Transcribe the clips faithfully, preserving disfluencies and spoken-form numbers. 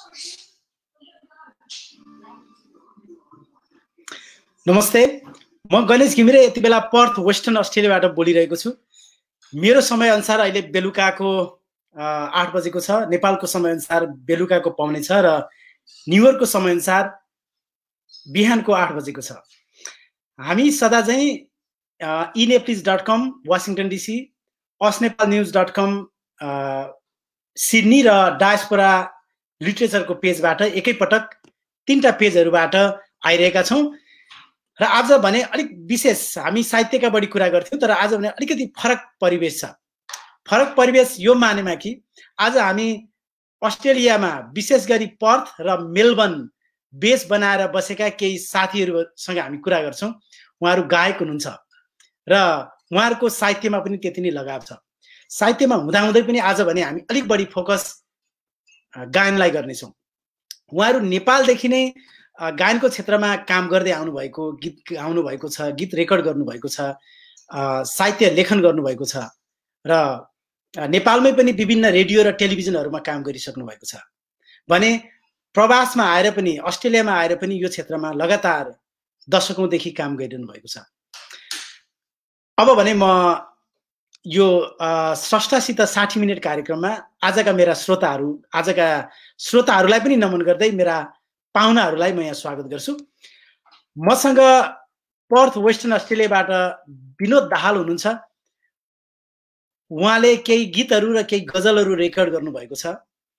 नमस्ते, म गणेश घिमिरे यति बेला पर्थ वेस्टर्न अस्ट्रेलियाबाट बोलिरहेको छु। मेरो समय अनुसार अहिले बेलुकाको आठ बजेको छ, नेपालको समय अनुसार बेलुकाको पाउने छ र न्युयोर्कको समय अनुसार बिहानको आठ बजेको छ। हामी सदा चाहिँ ई नेप्लिज डट कम वासिङटन डिसी, अस्नेपाल न्युज डट कम सिडनी र डायस्पोरा लिटरेचरको पेजबाट एकैपटक तीनटा पेजहरूबाट आइरहेका छौँ। र आज भने अलिक विशेष, हामी साहित्यका बढी कुरा गर्थ्यौँ, तर आज भने अलिकति फरक परिवेश छ। फरक परिवेश यो मानेमा कि आज हामी अस्ट्रेलियामा विशेष गरी पर्थ र मेलबर्न बेस बनाएर बसेका केही साथीहरूसँग हामी कुरा गर्छौँ। उहाँहरू गायक हुनुहुन्छ र उहाँहरूको साहित्यमा पनि त्यति नै लगाव छ। साहित्यमा हुँदाहुँदै पनि आज भने हामी अलिक बढी फोकस गायनलाई गर्नेछौँ। उहाँहरू नेपालदेखि नै गायनको क्षेत्रमा काम गर्दै आउनुभएको, गीत गाउनुभएको छ, गीत रेकर्ड गर्नुभएको छ, साहित्य लेखन गर्नुभएको छ र नेपालमै पनि विभिन्न रेडियो र टेलिभिजनहरूमा काम गरिसक्नु भएको छ भने प्रवासमा आएर पनि, अस्ट्रेलियामा आएर पनि यो क्षेत्रमा लगातार दशकौँदेखि काम गरिरहनु भएको छ। अब भने म यो स्रष्टासित साठी मिनट कार्यक्रममा आजका मेरा श्रोताहरू आजका श्रोताहरूलाई पनि नमन गर्दै मेरा पाहुनाहरूलाई म यहाँ स्वागत गर्छु। मसँग पर्थ वेस्टर्न अस्ट्रेलियाबाट विनोद दाहाल हुनुहुन्छ। उहाँले केही गीतहरू र केही गजलहरू रेकर्ड गर्नुभएको छ।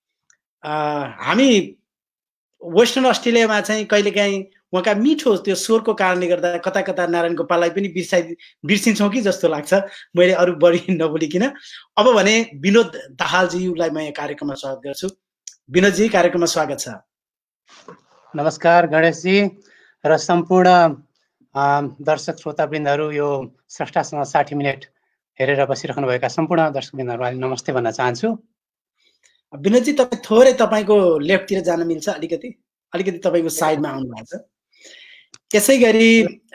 हामी वेस्टर्न अस्ट्रेलियामा चाहिँ कहिलेकाहीँ उहाँका मिठो त्यो स्वरको कारणले गर्दा कता कता नारायण गोपाललाई पनि बिर्साइ बिर्सिन्छौँ कि जस्तो लाग्छ, मैले अरू बढी नबोलिकन। अब भने विनोद दाहालज्यूलाई म यहाँ कार्यक्रममा स्वागत गर्छु। विनोदजी, कार्यक्रममा स्वागत छ। नमस्कार गणेशजी र सम्पूर्ण दर्शक श्रोतावृन्दहरू, यो स्रष्टासँग साठी मिनट हेरेर बसिरहनुभएका सम्पूर्ण दर्शकवृन्दहरूलाई नमस्ते भन्न चाहन्छु। विनोदजी, तपाईँ थोरै तपाईँको लेफ्टतिर जान मिल्छ? अलिकति अलिकति तपाईँको साइडमा आउनु भएको छ। त्यसै गरी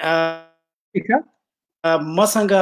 मसँग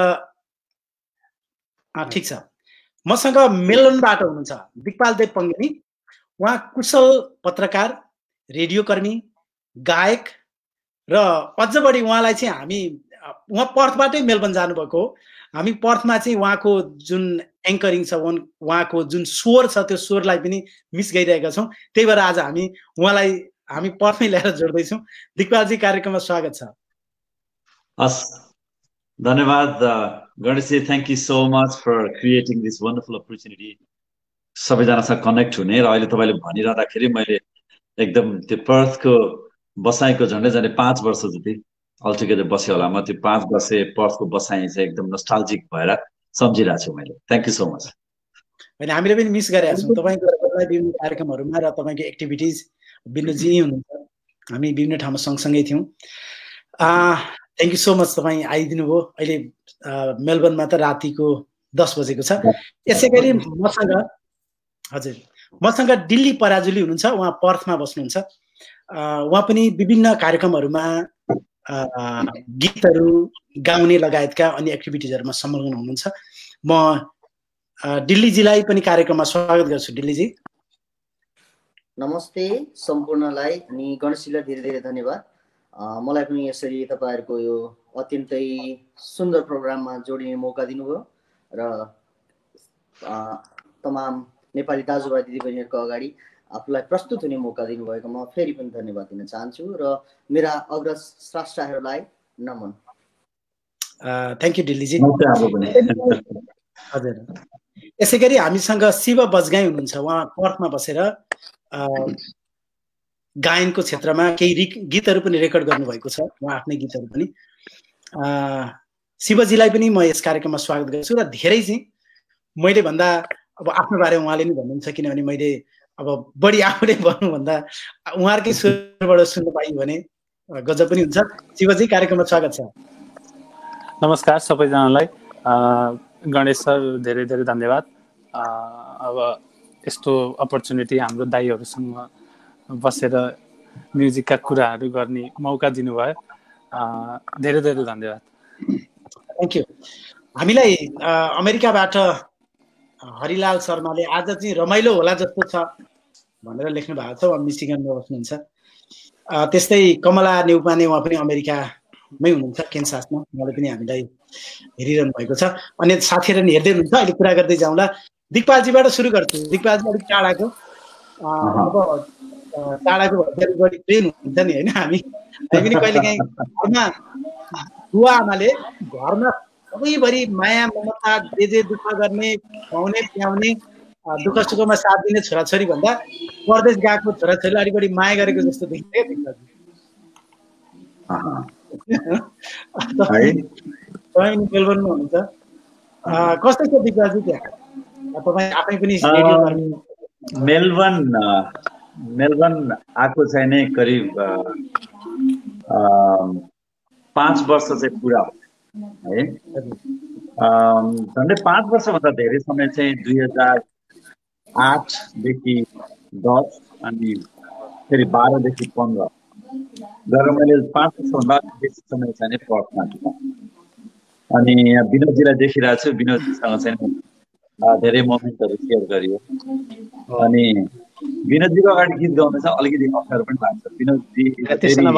ठिक छ, मसँग मेलबर्नबाट हुनुहुन्छ दिक्पाल देव पङ्गेनी। उहाँ कुशल पत्रकार, रेडियोकर्मी, गायक र अझ बढी उहाँलाई चाहिँ हामी उहाँ पर्थबाटै मेलबर्न जानुभएको हो। हामी पर्थमा चाहिँ उहाँको जुन एङ्करिङ छ, उहाँको जुन स्वर छ, त्यो स्वरलाई पनि मिस गरिरहेका छौँ। त्यही भएर आज हामी उहाँलाई हामी पर्थमै ल्याएर जोड्दैछौँ। दिक्पालजी, कार्यक्रममा स्वागत छ। हस्, धन्यवाद Ganeshji. Thank you so much for creating this wonderful opportunity सबैजनासँग कनेक्ट हुने। र अहिले तपाईँले भनिरहँदाखेरि मैले एकदम त्यो पर्थको बसाइको झन्डै झन्डै पाँच वर्ष जति अलटुगेदर बस्यो होला। म त्यो पाँच वर्ष पर्थको बसाइ चाहिँ एकदम नस्टाल्जिक भएर सम्झिरहेको छु मैले। Thank you so much. होइन, हामीले पनि मिस गरेका छौँ तपाईँको विभिन्न कार्यक्रमहरूमा र तपाईँको एक्टिभिटिज। विनोदजी हुनुहुन्छ, हामी विभिन्न ठाउँमा सँगसँगै थियौँ। थ्याङ्क यू सो मच, तपाईँ आइदिनु भयो। अहिले मेलबर्नमा त रातिको दस बजेको छ। यसै गरी मसँग हजुर मसँग दिल्ली पराजुली हुनुहुन्छ। उहाँ पर्थमा बस्नुहुन्छ। उहाँ पनि विभिन्न कार्यक्रमहरूमा गीतहरू गाउने लगायतका अन्य एक्टिभिटिजहरूमा संलग्न हुनुहुन्छ। म दिल्लीजीलाई पनि कार्यक्रममा स्वागत गर्छु। दिल्लीजी, नमस्ते सम्पूर्णलाई अनि गणेशजीलाई धेरै धेरै धन्यवाद। मलाई पनि यसरी तपाईँहरूको यो अत्यन्तै सुन्दर प्रोग्राममा जोडिने मौका दिनुभयो र तमाम नेपाली दाजुभाइ दिदीबहिनीहरूको अगाडि आफूलाई प्रस्तुत हुने मौका दिनुभएकोमा फेरि पनि धन्यवाद दिन चाहन्छु र मेरा अग्रज स्रष्टाहरूलाई नमन। Thank you दिल्लीजी। हजुर, यसै गरी हामीसँग शिव बजगाई हुनुहुन्छ। उहाँ पर्थमा बसेर गायनको क्षेत्रमा केही गीतहरू पनि रेकर्ड गर्नुभएको छ, उहाँ आफ्नै गीतहरू पनि। शिवजीलाई पनि म यस कार्यक्रममा स्वागत गर्छु। र धेरै चाहिँ मैले भन्दा अब आफ्नो बारे उहाँले नै भन्नुहुन्छ, किनभने मैले अब बढी आफूले भन्नुभन्दा उहाँहरूकै स्वरबाट सुन्नु पाइयो भने गजब पनि हुन्छ। शिवजी, कार्यक्रममा स्वागत छ। नमस्कार सबैजनालाई। गणेश सर, धेरै धेरै धन्यवाद। अब यस्तो अपर्च्युनिटी हाम्रो दाइहरूसँग बसेर म्युजिकका कुराहरू गर्ने मौका दिनुभयो, धेरै धेरै धन्यवाद। Thank you. हामीलाई अमेरिकाबाट हरिलाल शर्माले आज चाहिँ रमाइलो होला जस्तो छ, भनेर लेख्नु भएको छ। उहाँ मिसिगनमा बस्नुहुन्छ। त्यस्तै कमला नेउपाने उहाँ पनि अमेरिकामै हुनुहुन्छ, केन्सासमा। उहाँले पनि हामीलाई हेरिरहनु भएको छ। अनि साथीहरू नि हेर्दै हुनुहुन्छ। अहिले कुरा गर्दै जाउँला। दिगपालजीबाट सुरु गर्छु। दिगपालजी अलिक टाढाको अब टाढाको भन्दा बढी ट्रेन हुन्छ नि होइन। हामी हामी पनि कहिलेकाहीँ घरमा बुवा आमाले घरमा सबैभरि माया ममता जे जे दुःख गर्ने, खुवाउने पियाउने, दुःख सुखमा साथ दिने छोराछोरी भन्दा परदेश गएको छोराछोरीले अलिक बढी माया गरेको जस्तो देखिन्छ क्या तपाईँ मेलबर्नमा हुनुहुन्छ। कस्तो छ दिगपालजी त्यहाँ? तपाईँ आफै पनि मेलबर्न मेलबर्न आएको चाहिँ नै करिब पाँच वर्ष चाहिँ पुरा हो है। झन्डै पाँच वर्षभन्दा धेरै समय चाहिँ दुई हजार आठदेखि दस अनि फेरि बाह्रदेखि पन्ध्र गरेर मैले पाँच वर्षभन्दा बेसी समय चाहिँ पढ्थेँ। अनि विनोदजीलाई देखिरहेको छु। विनोदजीसँग चाहिँ धेरै मोमेन्टहरू सेयर गरियो। अनि विनोदजीको अगाडि गीत गाउन चाहिँ अलिकति अप्ठ्यारो पनि लाग्छ। विनोदजी सिङ्गर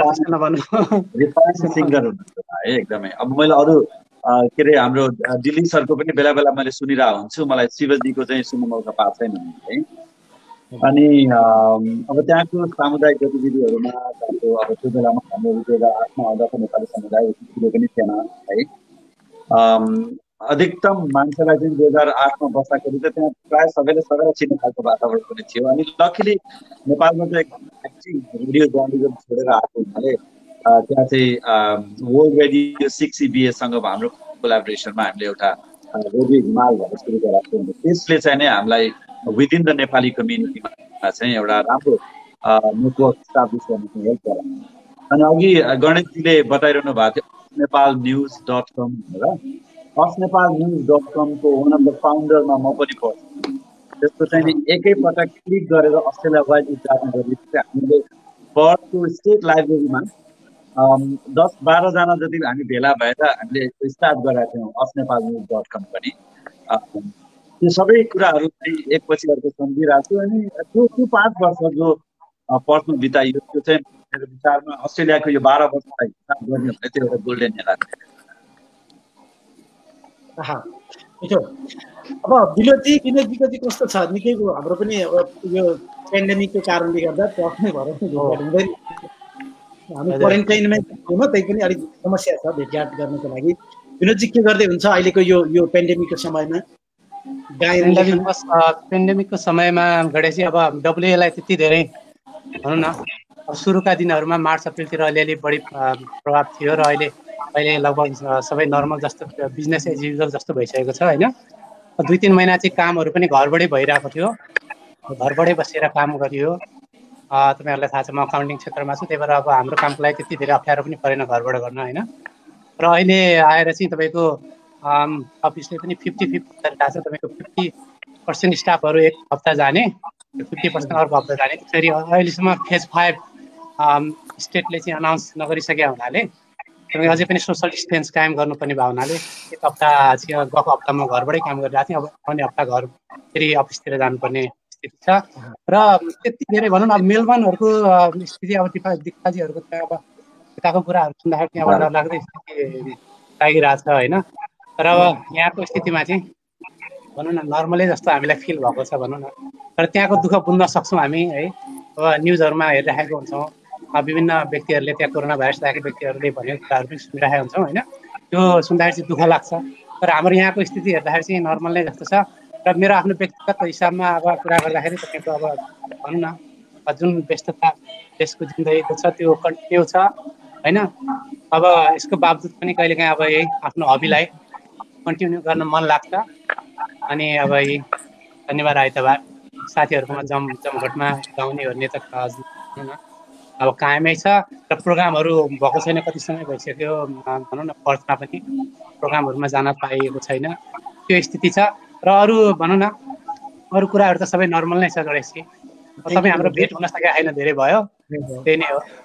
हुनुहुन्छ है एकदमै। अब मैले अरू के अरे हाम्रो दिल्ली सरको पनि बेला बेला मैले सुनिरहेको हुन्छु। मलाई शिवजीको चाहिँ सुन्नु मौका पाएको छैन है। अनि अब त्यहाँको सामुदायिक गतिविधिहरूमा अब त्यो बेलामा हाम्रो दुई हजार आठमा आउँदाको नेपाली समुदाय ठुलो पनि थिएन है। अधिकतम मान्छेलाई चाहिँ दुई हजार आठमा बस्दाखेरि चाहिँ त्यहाँ प्रायः सबैले सबैलाई चिन्ने खालको वातावरण पनि थियो। अनि लकिली नेपालमा चाहिँ एक्टिङ रेडियो जर्नलिजम छोडेर आएको हुनाले त्यहाँ चाहिँ वर्ल्ड रेडियो सिक्स इबिएसँग हाम्रो कोलाबोरेसनमा हामीले एउटा रेडियो हिमाल भनेर सुरु गरेको थियौँ। त्यसले चाहिँ नै हामीलाई विदिन द नेपाली कम्युनिटीमा चाहिँ एउटा राम्रो नेटवर्क इस्टाब्लिस गर्न हेल्प गर्यो। अनि अघि गणेशजीले बताइरहनु भएको थियो नेपाल न्युज डट कम भनेर। अस नेपाल न्युज डट कमको वान अफ द फाउन्डरमा म पनि पर्छु। त्यसको चाहिँ नि एकैपटक क्लिक गरेर अस्ट्रेलिया वाइड उच्चारण गरेपछि हामीले पर्थको स्टेट लाइब्रेरीमा दस बाह्रजना जति हामी भेला भएर हामीले स्टार्ट गरेका थियौँ US Nepal news dot com पनि। त्यो सबै कुराहरू चाहिँ एकपछि अर्को सम्झिरहेको छु। अनि त्यो त्यो पाँच वर्ष जो पर्थमा बिताइयो त्यो चाहिँ मेरो विचारमा अस्ट्रेलियाको यो बाह्र वर्षलाई हिसाब गर्ने भने त्यो एउटा गोल्डेन एरा। अब विनोदजी विनोदजीको चाहिँ कस्तो छ? निकैको हाम्रो पनि अब यो पेन्डेमिकको कारणले गर्दा आफ्नै घर हुँदैन। हामी क्वारेन्टाइनमै छौँ, त्यही पनि अलिक समस्या छ भेटघाट गर्नको लागि। विनोदजी के गर्दै हुन्छ अहिलेको यो यो पेन्डेमिकको समयमा? पेन्डेमिकको समयमा गणेशजी अब डब्लुएलाई त्यति धेरै भनौँ न अब सुरुका दिनहरूमा मार्च अप्रिलतिर अलिअलि बढी प्रभाव थियो र अहिले अहिले लगभग सबै नर्मल जस्तो बिजनेस एज युजल जस्तो भइसकेको छ होइन। दुई तिन महिना चाहिँ कामहरू पनि घरबाटै भइरहेको थियो, घरबाटै बसेर काम गरियो। तपाईँहरूलाई थाहा छ म अकाउन्टिङ क्षेत्रमा छु, त्यही भएर अब हाम्रो कामको लागि त्यति धेरै अप्ठ्यारो पनि परेन घरबाट गर्न होइन। र अहिले आएर चाहिँ तपाईँको अफिसले पनि फिफ्टी फिफ्टी थाहा छ तपाईँको फिफ्टी पर्सेन्ट स्टाफहरू एक हप्ता जाने, फिफ्टी पर्सेन्ट अर्को हप्ता जाने। त्यसरी अहिलेसम्म फेज फाइभ स्टेटले चाहिँ अनाउन्स नगरिसके हुनाले तपाईँ अझै पनि सोसल डिस्टेन्स कायम गर्नुपर्ने भयो हुनाले एक हप्ता चाहिँ गएको हप्ता म घरबाटै काम गरिरहेको थिएँ। अब आउने हप्ता घर फेरि अफिसतिर जानुपर्ने स्थिति छ। र त्यति धेरै भनौँ न अब मेलबर्नहरूको स्थिति अब दिक्पाजीहरूको चाहिँ अब यताको कुराहरू सुन्दाखेरि त्यहाँबाट डरलाग्दो स्थिति लागिरहेको छ होइन। तर अब यहाँको स्थितिमा चाहिँ भनौँ न नर्मलै जस्तो हामीलाई फिल भएको छ भनौँ न। तर त्यहाँको दुःख बुझ्न सक्छौँ हामी है। अब न्युजहरूमा हेरिराखेको हुन्छौँ विभिन्न व्यक्तिहरूले त्यहाँ कोरोना भाइरस राखेको व्यक्तिहरूले भनेको कुराहरू पनि सुनिरहेका हुन्छौँ होइन। त्यो सुन्दाखेरि चाहिँ दुःख लाग्छ। तर हाम्रो यहाँको स्थिति हेर्दाखेरि चाहिँ नर्मल नै जस्तो छ। र मेरो आफ्नो व्यक्तिगत हिसाबमा अब कुरा गर्दाखेरि तपाईँको अब भनौँ न जुन व्यस्तता देशको जिन्दगीको छ त्यो कन्टिन्यू छ होइन। अब यसको बावजुद पनि कहिलेकाहीँ अब यही आफ्नो हबीलाई कन्टिन्यू गर्न मन लाग्छ। अनि अब यही शनिबार आइतबार साथीहरूकोमा जम जमघटमा गाउने भन्ने त भनौँ न अब कायमै छ। र प्रोग्रामहरू भएको छैन, कति समय भइसक्यो भनौँ न पर्थमा पनि प्रोग्रामहरूमा जान पाइएको छैन, त्यो स्थिति छ। र अरू भनौँ न अरू कुराहरू त सबै नर्मल नै छ गणेशजी। तपाईँ हाम्रो भेट हुन सकेको छैन, धेरै भयो, त्यही नै हो।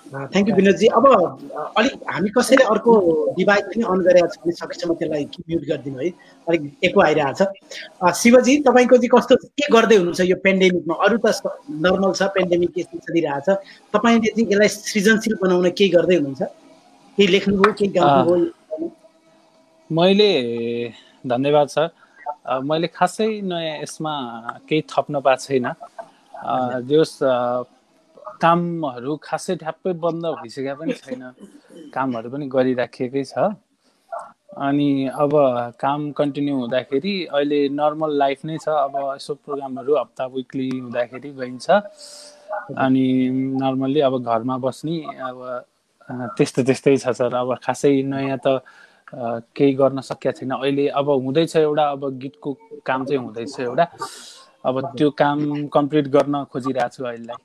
Thank you Binodji. अब अलिक हामी कसैले अर्को डिभाइस पनि अन गरेका छ भने सकेसम्म त्यसलाई म्युट गरिदिनु है, अलिक एको आइरहेको छ। शिवजी तपाईँको चाहिँ कस्तो के गर्दै हुनुहुन्छ यो पेन्डेमिकमा? अरू त नर्मल छ, पेन्डेमिक यस्तो चलिरहेछ, तपाईँले चाहिँ यसलाई सृजनशील बनाउन केही गर्दै हुनुहुन्छ? केही लेख्नुभयो, केही गाउनुभयो? मैले धन्यवाद सर, मैले खासै नयाँ यसमा केही थप्न पाएको छैन। जस कामहरू खासै ठ्याप्पै बन्द भइसकेका पनि छैन, कामहरू पनि गरिराखेकै छ। अनि अब काम कन्टिन्यू हुँदाखेरि अहिले नर्मल लाइफ नै छ। अब यसो प्रोग्रामहरू हप्ता विकली हुँदाखेरि गइन्छ, अनि नर्मल्ली अब घरमा बस्ने अब त्यस्तो त्यस्तै छ सर। अब खासै नयाँ त केही गर्न सकेका छैन अहिले। अब हुँदैछ एउटा, अब गीतको काम चाहिँ हुँदैछ एउटा, अब त्यो काम कम्प्लिट गर्न खोजिरहेको छु अहिलेलाई।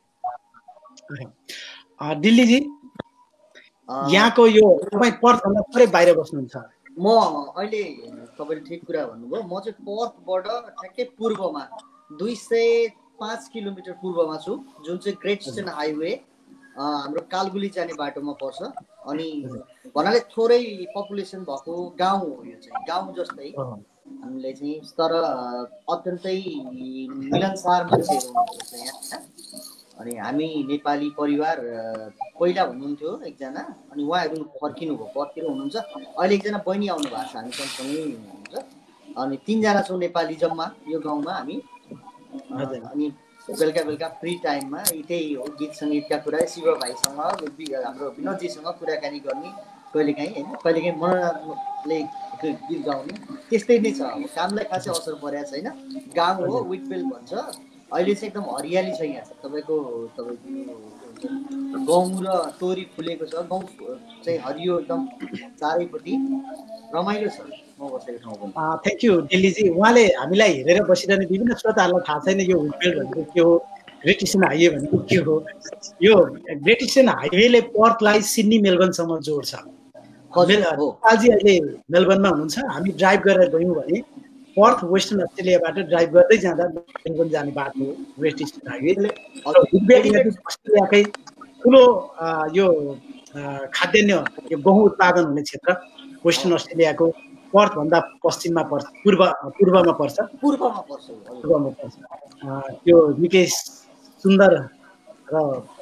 दिल्लीजी, यहाँको यो तपाईँ पर्थभन्दा पुरै बाहिर बस्नुहुन्छ। म अहिले तपाईँले ठिक कुरा भन्नुभयो। म चाहिँ पर्थबाट ठ्याक्कै पूर्वमा दुई सय पाँच किलोमिटर पूर्वमा छु, जुन चाहिँ ग्रेट इस्टर्न हाइवे हाम्रो कालगुली जाने बाटोमा पर्छ। अनि भन्नाले थोरै पपुलेसन भएको गाउँ हो यो चाहिँ, गाउँ जस्तै हामीले चाहिँ, तर अत्यन्तै मिलनसार मान्छेहरू हुनुहुन्छ यहाँ। अनि हामी नेपाली परिवार पहिला हुनुहुन्थ्यो एकजना, अनि उहाँहरू फर्किनु भयो, पर्खेर हुनुहुन्छ। अहिले एकजना बहिनी आउनु भएको छ, हामी सँगसँगै हुनुहुन्छ। अनि तिनजना छौँ नेपाली जम्मा यो गाउँमा हामी। अनि बेलुका बेलुका फ्री टाइममा त्यही हो, गीत सङ्गीतका कुरा, शिव भाइसँग हाम्रो विनोदजीसँग कुराकानी गर्ने, कहिलेकाहीँ होइन कहिलेकाहीँ मनोरञ्जनले गीत गाउने, त्यस्तै नै छ। अब कामलाई खासै असर परेको छैन। गाउँ हो, विकबेल भन्छ। अहिले चाहिँ एकदम हरियाली छ यहाँ तपाईँको। तपाईँको गहुँ र तोरी फुलेको छ, गाउँ चाहिँ हरियो एकदम चारैपट्टि, रमाइलो छ म बसेको ठाउँ पनि। Thank you Dilliji. उहाँले हामीलाई हेरेर बसिरहने विभिन्न श्रोताहरूलाई थाहा छैन यो विकबेल भनेको के हो, ग्रेट इस्टर्न हाइवे भनेको के हो। यो ग्रेट इस्टर्न हाइवेले पर्थलाई सिडनी मेलबर्नसम्म जोड्छ। नेपालजी अहिले मेलबर्नमा हुनुहुन्छ, हामी ड्राइभ गरेर गयौँ भने पर्थ वेस्टर्न अस्ट्रेलियाबाट ड्राइभ गर्दै जाँदा मेलबर्न जाने बाटो हो ग्रेट इस्टर्न हाइवे। अस्ट्रेलियाकै ठुलो यो खाद्यान्न यो गहुँ उत्पादन हुने क्षेत्र वेस्टर्न अस्ट्रेलियाको पर्थभन्दा पश्चिममा पर्छ, पूर्व पूर्वमा पर्छ पूर्वमा पर्छ पूर्वमा पर्छ। त्यो निकै सुन्दर र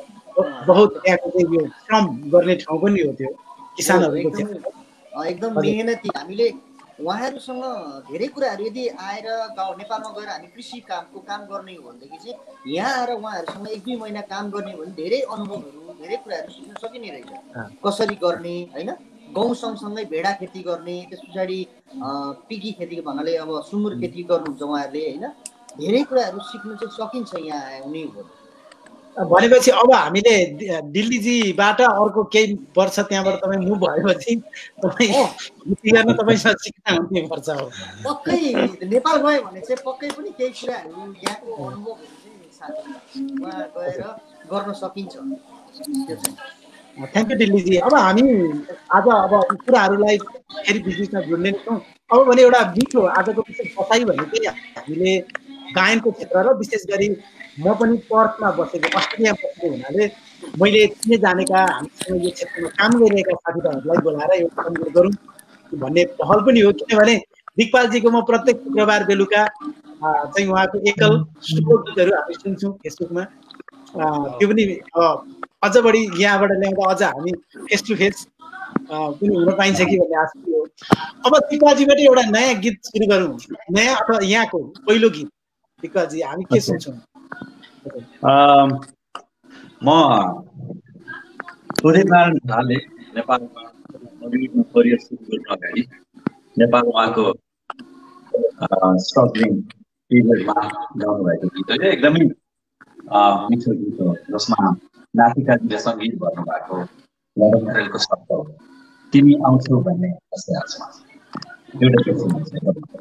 बहुत त्यहाँको चाहिँ यो श्रम गर्ने ठाउँ पनि हो त्यो किसानहरूको क्षेत्र। एकदम मेहनती। हामीले उहाँहरूसँग धेरै कुराहरू यदि आएर गाउँ नेपालमा गएर हामी कृषि कामको काम गर्ने हो भनेदेखि चाहिँ यहाँ आएर उहाँहरूसँग एक दुई महिना काम गर्ने हो भने धेरै अनुभवहरू, धेरै कुराहरू सिक्न सकिने रहेछ। कसरी गर्ने होइन, गहुँ सँगसँगै भेडा खेती गर्ने, त्यस पछाडि पिगी खेती भन्नाले अब सुँगुर खेती गर्नुहुन्छ उहाँहरूले होइन। धेरै कुराहरू सिक्नु चाहिँ सकिन्छ यहाँ आउने हो भनेपछि। अब हामीले दिल्लीजीबाट अर्को केही वर्ष त्यहाँबाट तपाईँ मुभ भएपछि तपाईँ गर्न तपाईँसँग सिक्न हुने पर्छ। पक्कै नेपाल गयो भने चाहिँ पक्कै पनि केही कुराहरू यहाँको अनुभवहरू चाहिँ उहाँ गएर गर्न सकिन्छ। Thank you दिल्लीजी। अब हामी आज अब कुराहरूलाई फेरि बिचमा जोड्ने नै छौँ। अब भने एउटा मिठो आजको विशेष बसाइ भनेकै हामीले गायनको क्षेत्र र विशेष गरी म पनि पर्थमा बसेको, अस्ट्रेलिया बसेको हुनाले मैले चिने जानेका हामीसँग यो क्षेत्रमा काम गरिरहेका साथीभाइहरूलाई बोलाएर यो सम्मेलन गरौँ भन्ने पहल पनि हो। किनभने दिक्पालजीको म प्रत्येक शुक्रबार बेलुका चाहिँ उहाँको एकल स्टोर गीतहरू हामी सुन्छौँ फेसबुकमा। त्यो पनि अझ बढी यहाँबाट ल्याउँदा अझ हामी फेस टु फेस पनि हुन पाइन्छ कि भन्ने आशा थियो। अब दिक्पालजीबाट एउटा नयाँ गीत सुरु गरौँ, नयाँ अथवा यहाँको पहिलो गीत। दिक्पालजी हामी के सुन्छौँ? म सूर्यनारायण झाले नेपालमा बलिउडमा करियर सुरु गर्नु अगाडि नेपाल उहाँको स्ट्रगलिङ पिरियडमा गाउनुभएको गीत होइन, एकदमै मिठो गीत हो जसमा नातिकाजीले सङ्गीत भन्नुभएको लडन परेलको शब्द हो, तिमी आउँछौ भन्ने जस्तै आसमा एउटा गीत सुन्छ।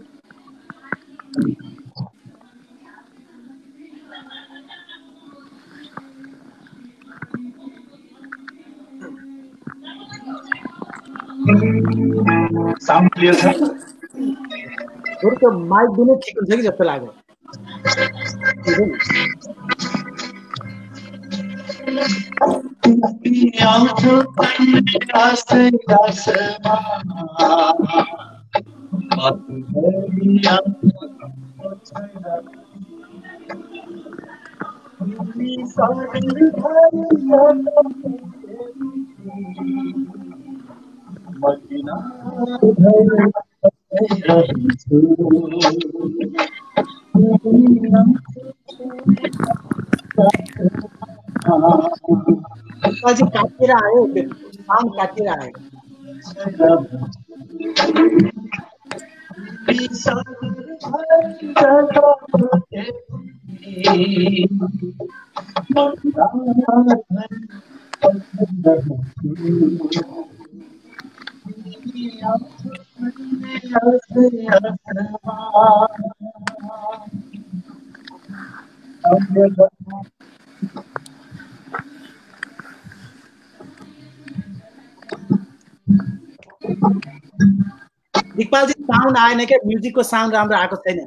साउन्ड क्लियर छ? त्यो माइक पनि ठिक हुन्छ कि जस्तो लाग्यो। अझै काटेर आयो साउन्ड काटेर आयो दिक्पालजी साउन्ड आएन क्या म्युजिकको साउन्ड राम्रो आएको छैन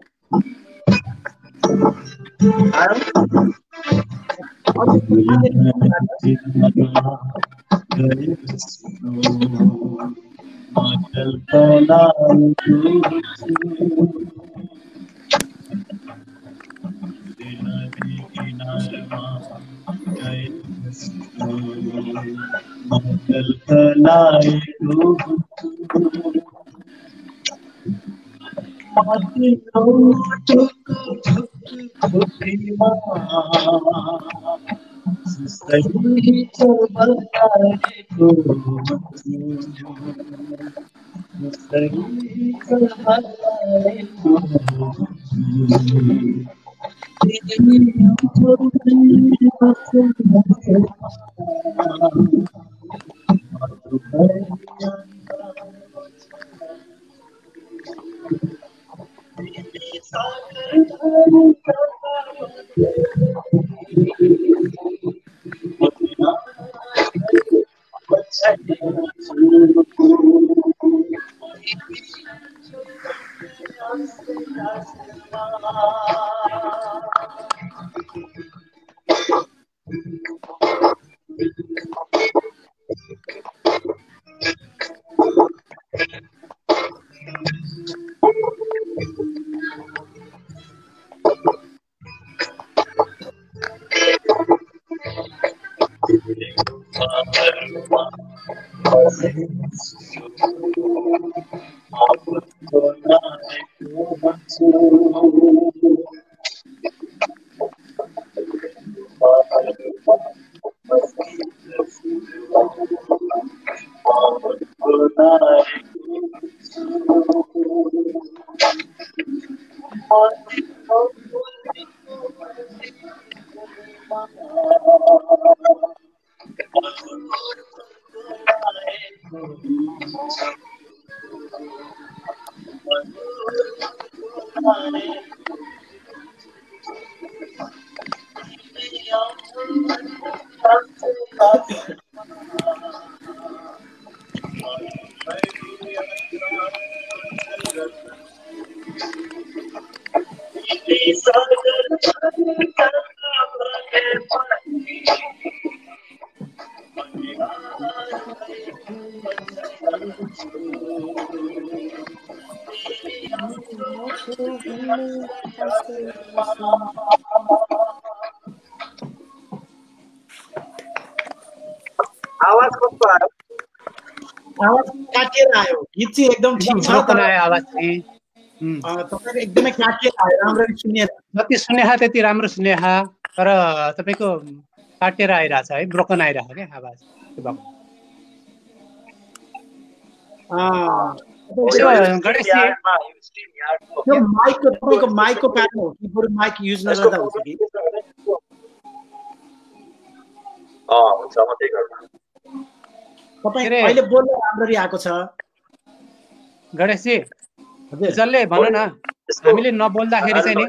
आवाज कस्तो आयो आवाज काटिएर आयो गीत चाहिँ एकदम ठिक छ तर आवाज चाहिँ तपाईको एकदमै काटिएर आयो राम्ररी सुनिएन जति सुनेहा त्यति राम्रो सुनेहा तर तपाईको काटेर आइरहेछ है ब्रोकन आइरहेछ के आवाज त्यो माइकको तपाईँको माइकको कारण हो कि बरु माइक युज नगर्दा हुन्छ कि तपाईँ अहिले बोल्दा राम्ररी आएको छ गणेशजी जसले भन न हामीले नबोल्दाखेरि चाहिँ नि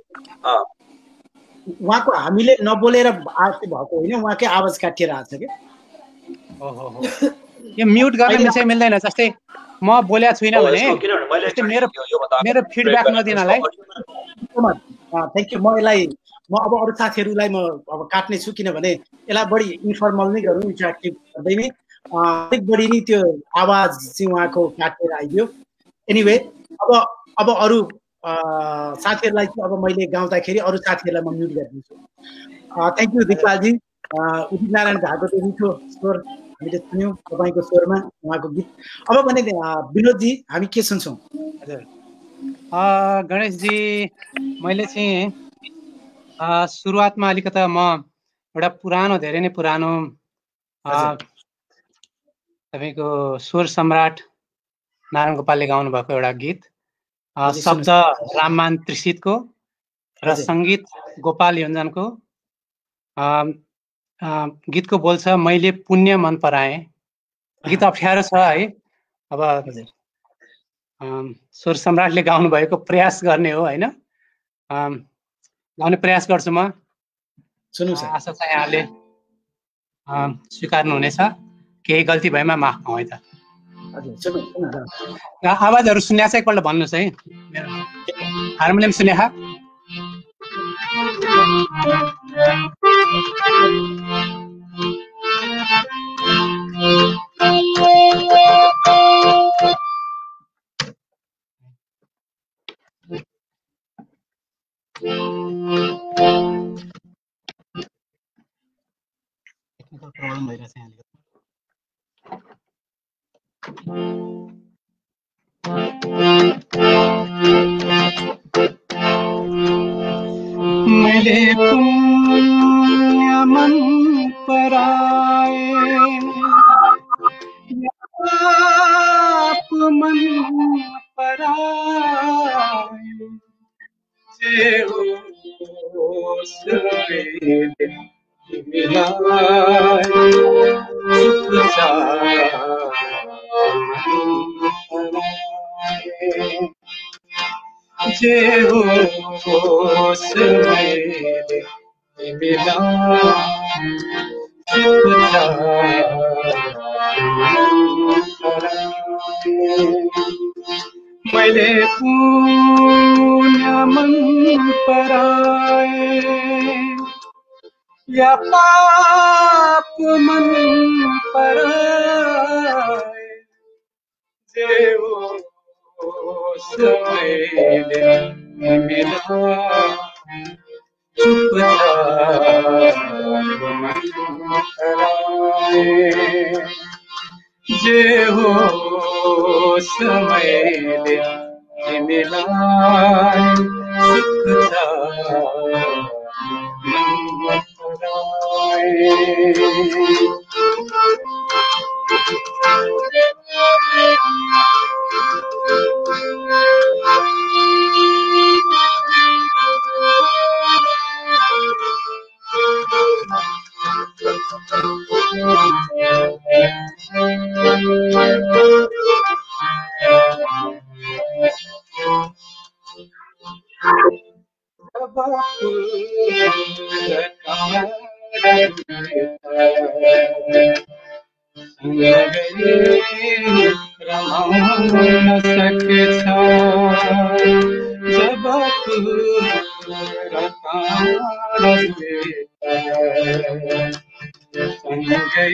उहाँको हामीले नबोलेर आएको भएको होइन उहाँकै आवाज काटिएर आएको छ कि ओहो यो म्युट गर्न मिल्छ मिल्दैन जस्तै म बोल्या छुइनँ भने मेरो मेरो फिडब्याक नदिनलाई थ्याङ्क यू म यसलाई म अब अरू साथीहरूलाई म अब काट्ने छु किनभने यसलाई बढी इन्फर्मल नै गरौँ, इन्टरेक्टिभ गर्दै नै अलिक बढी नै त्यो आवाज चाहिँ उहाँको काटेर आइदियो। एनिवे अब अब अरू साथीहरूलाई चाहिँ अब मैले गाउँदाखेरि अरू साथीहरूलाई म म्युट गरिदिन्छु। Thank you दिपलालजी। उदित नारायण झाको त्यो मिठो स्वर हामीले सुन्यौँ तपाईँको स्वरमा उहाँको गीत। अब भने विनोदजी हामी के सुन्छौँ? हजुर गणेशजी, मैले चाहिँ सुरुवातमा अलिकता म एउटा पुरानो धेरै नै पुरानो तपाईँको स्वर सम्राट नारायण गोपालले गाउनु भएको एउटा गीत, शब्द राममान त्रिसितको र सङ्गीत गोपाल योन्जनको। गीतको बोल छ मैले पुण्य मन पराएँ। गीत अप्ठ्यारो छ है, अब स्वर सम्राटले गाउनु भएको प्रयास गर्ने हो होइन, गाउने प्रयास गर्छु म। आशा छ यहाँले स्वीकार्नुहुनेछ, केही गल्ती भएमा माफ पाऊँ है त। आवाजहरू सुन्या छ एकपल्ट भन्नुहोस् है। हार्मोनियम सुन्या? प्रब्लम भइरहेछ यहाँले। मैले पुण्य मन पराए, आप मन पराए, जे होश मेरे मिलाए, सुख जे होश मेरे मिलाए, मैले पुण्य मन पराए या पाप मन पराए, जे होश मेरे मिलाए, जे होश मेरे मिलाए, रमाउन सकेछ जब सँगै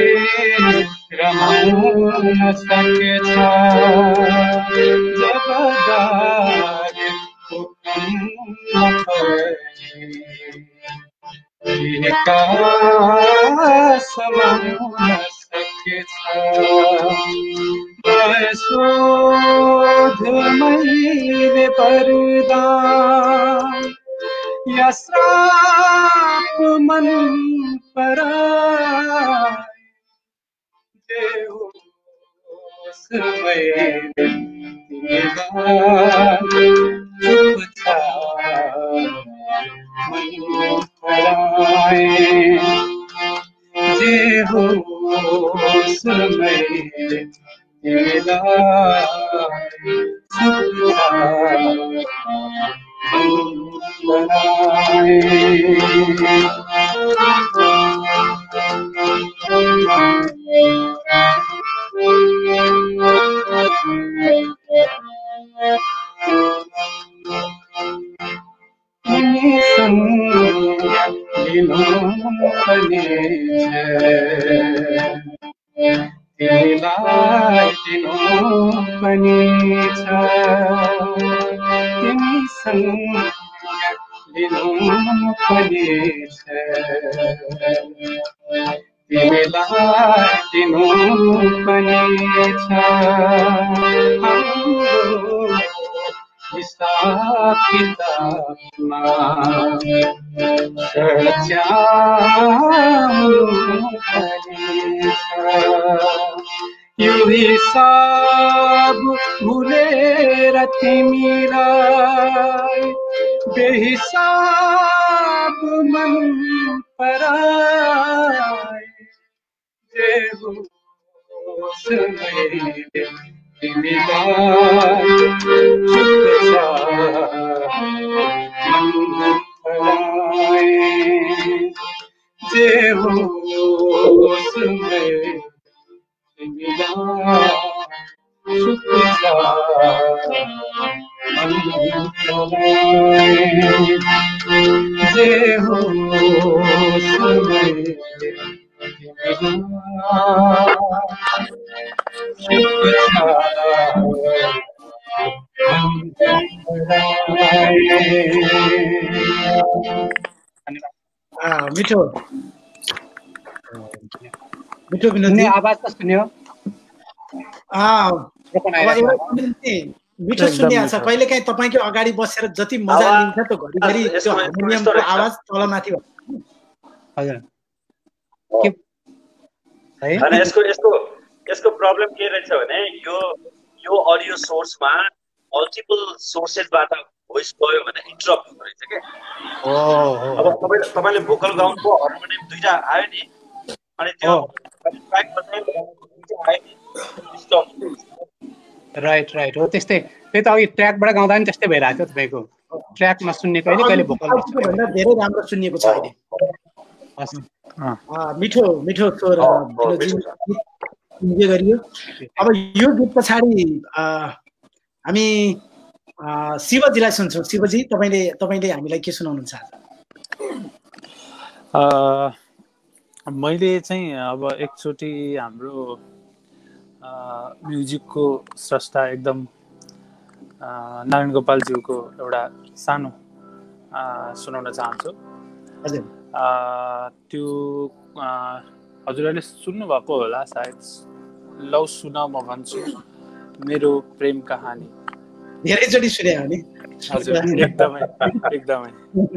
रमाउन सकेछ जब गाडीको समाउन सकेछ। शोध मैले वरदान या श्राप मन पराए, जे होश मेरे मिलाए, मन पराए, जे होश मेरे मिलाए, पनि तिमीलाई दिनु पनि छ तिमीसँग लिनु पनि छ तिमीलाई दिनु पनि छ हाम्रो हिसाब किताबमा सच्याउनु पनि छ यो हिसाब भुलेर तिमीलाई बेहिसाब मन पराए जे होस् मैले तिमीलाई चुपचाप मन पराए जे होस् मैले तिमीलाई चुपचाप मन पराए जे होस् मैले मिठो मिठो विनोदजी आवाज त सुन्यो मिठो सुनिया छ कहिलेकाहीँ तपाईँको अगाडि बसेर जति मजा लिन्छ त्यो घरिघरि त्यो हार्मोनियमको आवाज तलमाथि हजुर हैन यसको यसको यसको प्रब्लम के रहेछ भने यो यो अडियो सोर्समा मल्टिपल सोर्सेसबाट भोइस गयो भने इन्टरप्ट हुँदो रहेछ के ओ अब तपाईले तपाईले भोकल गाउनको हार्मोनियम दुईटा आयो नि अनि त्यो ट्र्याक बजायो आयो नि डिस्टर्ब राइट राइट हो त्यस्तै त्यही त अघि ट्र्याकबाट गाउँदा नि त्यस्तै भइरहेको थियो तपाईँको ट्र्याकमा सुन्ने कहिले कहिले भोकल भन्दा धेरै राम्रो सुनिएको छ अहिले मिठो मिठो स्वर इन्जोय गरियो अब यो गीत पछाडि हामी शिवजीलाई सुन्छौँ शिवजी तपाईँले तपाईँले हामीलाई के सुनाउनुहुन्छ आज मैले चाहिँ अब एकचोटि हाम्रो म्युजिकको स्रष्टा एकदम नारायण गोपालज्यूको एउटा सानो सुनाउन चाहन्छु हजुर त्यो हजुरहरूले सुन्नुभएको होला सायद लौ सुन म भन्छु मेरो प्रेम कहानी धेरैचोटि सुने हो नि हजुर एकदमै एकदमै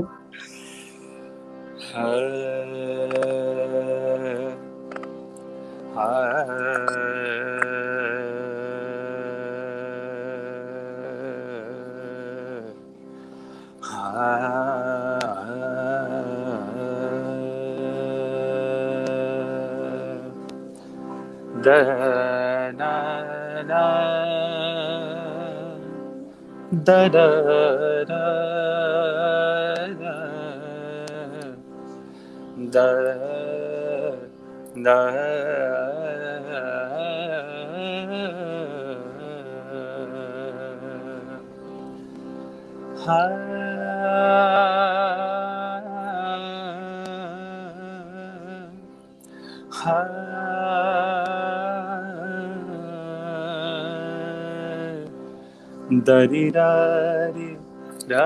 da na na da da da da da ha ha dari dari da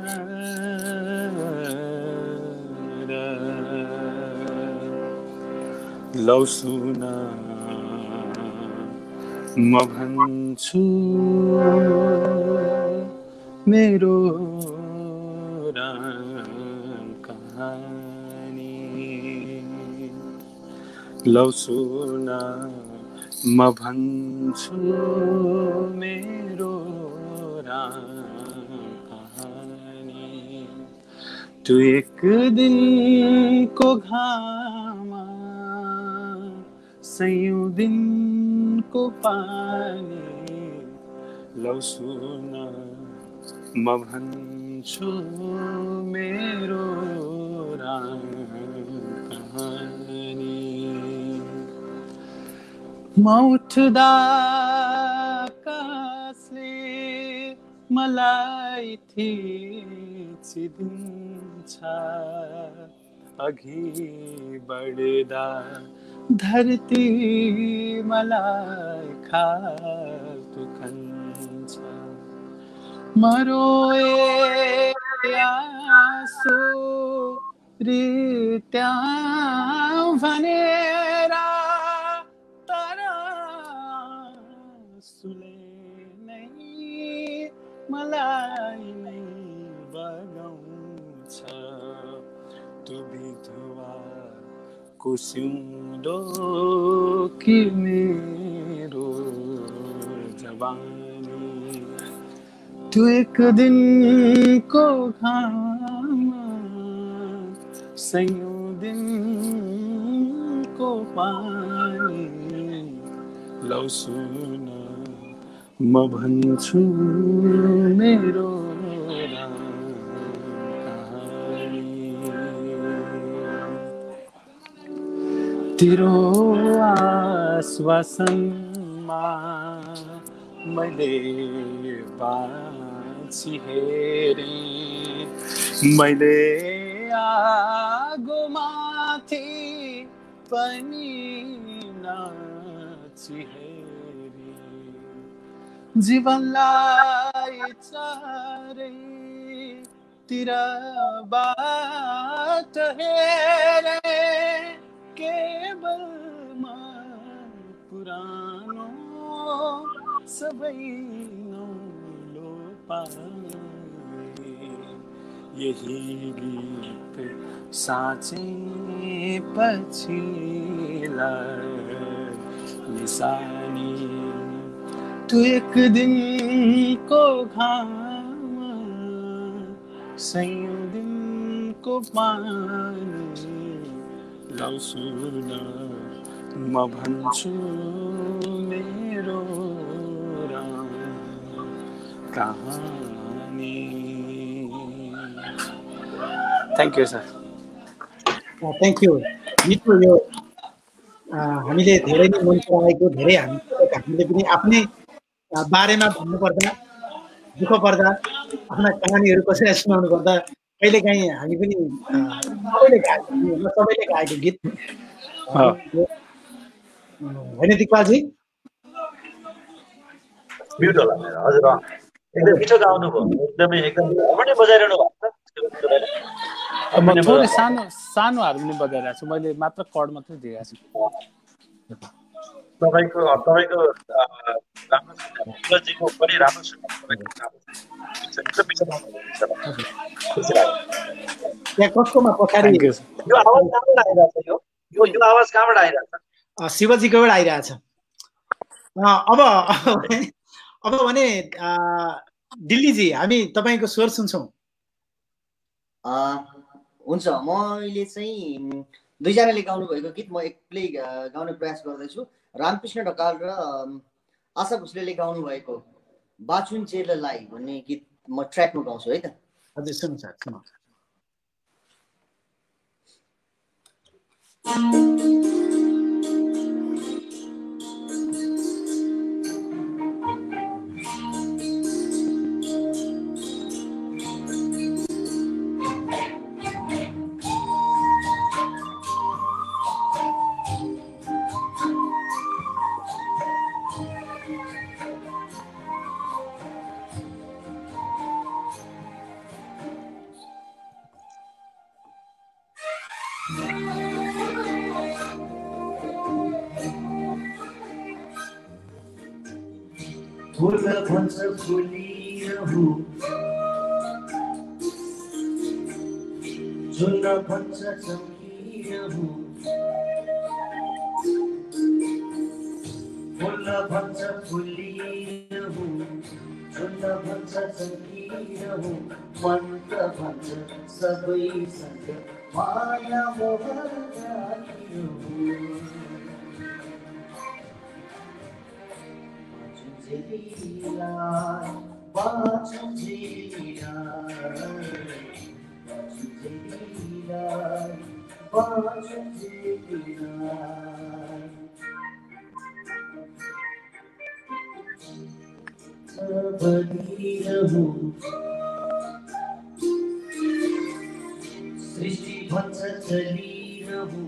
लौ सुन म भन्छु मेरो कहानी लौ सुन म भन्छु मेरो कहानी तू एक दिनको घामा सयौं दिनको पानी लौ सुन म भन्छु मेरो कहानी म उठ्दा आकाशले मलाई थिचिदिन्छ अघि बढ्दा धरती मलाई खातु खन्छ मरोए आँसु रित्याउ भनेर तर आँसुले नै मलाई नै बगाउँछ तु बिधुवाको सिउँदो कि मेरो जवानी तु एक दिनको घाम सयौं दिनको पानी लौ सुन म भन्छु मेरो तेरो आश्वासनमा मैले बाँची हेरेँ मैले आगोमाथि पनि नाची हेरेँ जीवनलाई चारैतिरबाट हेरेँ केवल मन पुरानो सबै नौलो पाए यही गीत साँच्चै पछिल्लाई निशानी तु एक दिनको घाम सयौं दिनको पानी लौ सुन म भन्छु मेरो कहानी thank you sir thank you मिठो यो हामीले धेरै नै मन पराएको धेरै हामी हामीले पनि आफ्नै बारेमा भन्नुपर्दा दुःख पर्दा आफ्ना कहानीहरू कसैलाई सुनाउनु पर्दा कहिलेकाहीँ हामी पनि सबैले गाएको सबैले गाएको गीत होइन दिक्पालजी म्युट होला हजुर एकदम मिठो गाउनु भयो एकदमै एकदम पनि बजाइरहनु भएको म थोरै सानो सानो हार्मोनियम बजाइरहेको छु मैले मात्र कर्ड मात्रै दिएको छु तपाईँको तपाईँको राम्रो पनि राम्रो त्यहाँ कसकोमा पछाडि यो आवाज कहाँबाट आइरहेछ यो यो आवाज कहाँबाट आइरहेछ शिवजीकोबाट आइरहेछ अब अब भने दिल्लीजी हामी तपाईँको स्वर सुन्छौँ हुन्छ मैले चाहिँ दुईजनाले गाउनु भएको गीत म एक्लै गाउने प्रयास गर्दैछु रामकृष्ण ढकाल र आशा भोसलेले गाउनु भएको बाचुन चेललाई भन्ने गीत म ट्र्याकमा गाउँछु है त हजुर सुन्नु सर सुन्नु फुल भन्छ फुलिरहु झुन्न भन्छ चम्किरहु फुल भन्छ फुलिरहु झुन्न भन्छ चम्किरहु मन त भन्छ सबैसँग माया मोह राखिरहु Jelilan, Bachun Jelilan, Bachun Jelilan, Bachun Jelilan. Sabadi rahu, Srishti भन्छ चलिरहु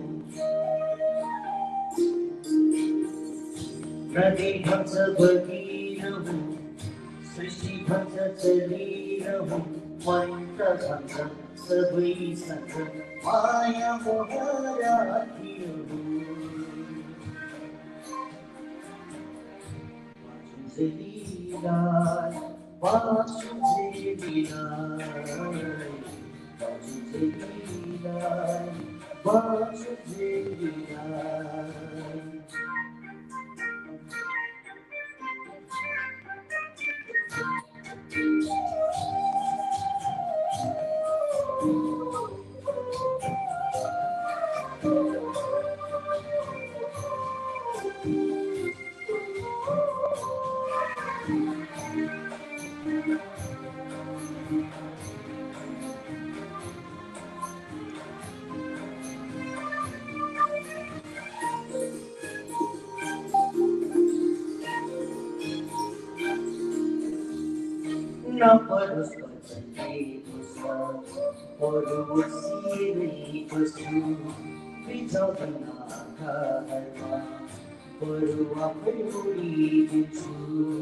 नदी भन्छ बगिरहु सृष्टि भन्छ चलिरहु मन त भन्छ सबैसँग माया मोह राखिरहु जेलिलाई बाँच्छु जेलिलाई बाँच्छु जेलिलाई बाँच्छु जेलिलाई नपरोस् बचेको छ अरू सिरेको छु बिजाउँदैन आँखाहरूमा बरु आफै उडिदिन्छु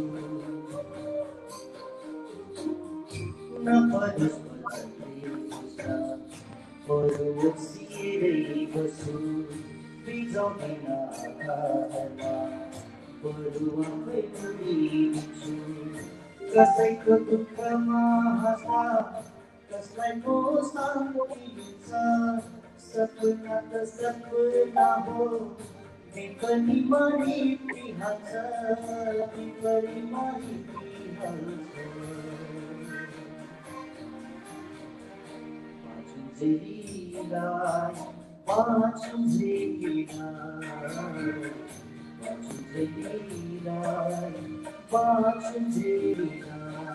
नपरोस् बचेको छ अरू सिरेको छु बिजाउँदैन आँखाहरूमा बरु आफै उडिदिन्छु कसैको दुःखमा हाँस्दा कसलाई पो शान्ति दिन्छ सपना त सपना हो विपरीमा निप्टिहाल्छ विपरीमा निप्टिहाल्छ बाँच्छु जेलिलाई बाँच्छु जेलिलाई बाँच्छु जेलिलाई बाँच्छु जेलिलाई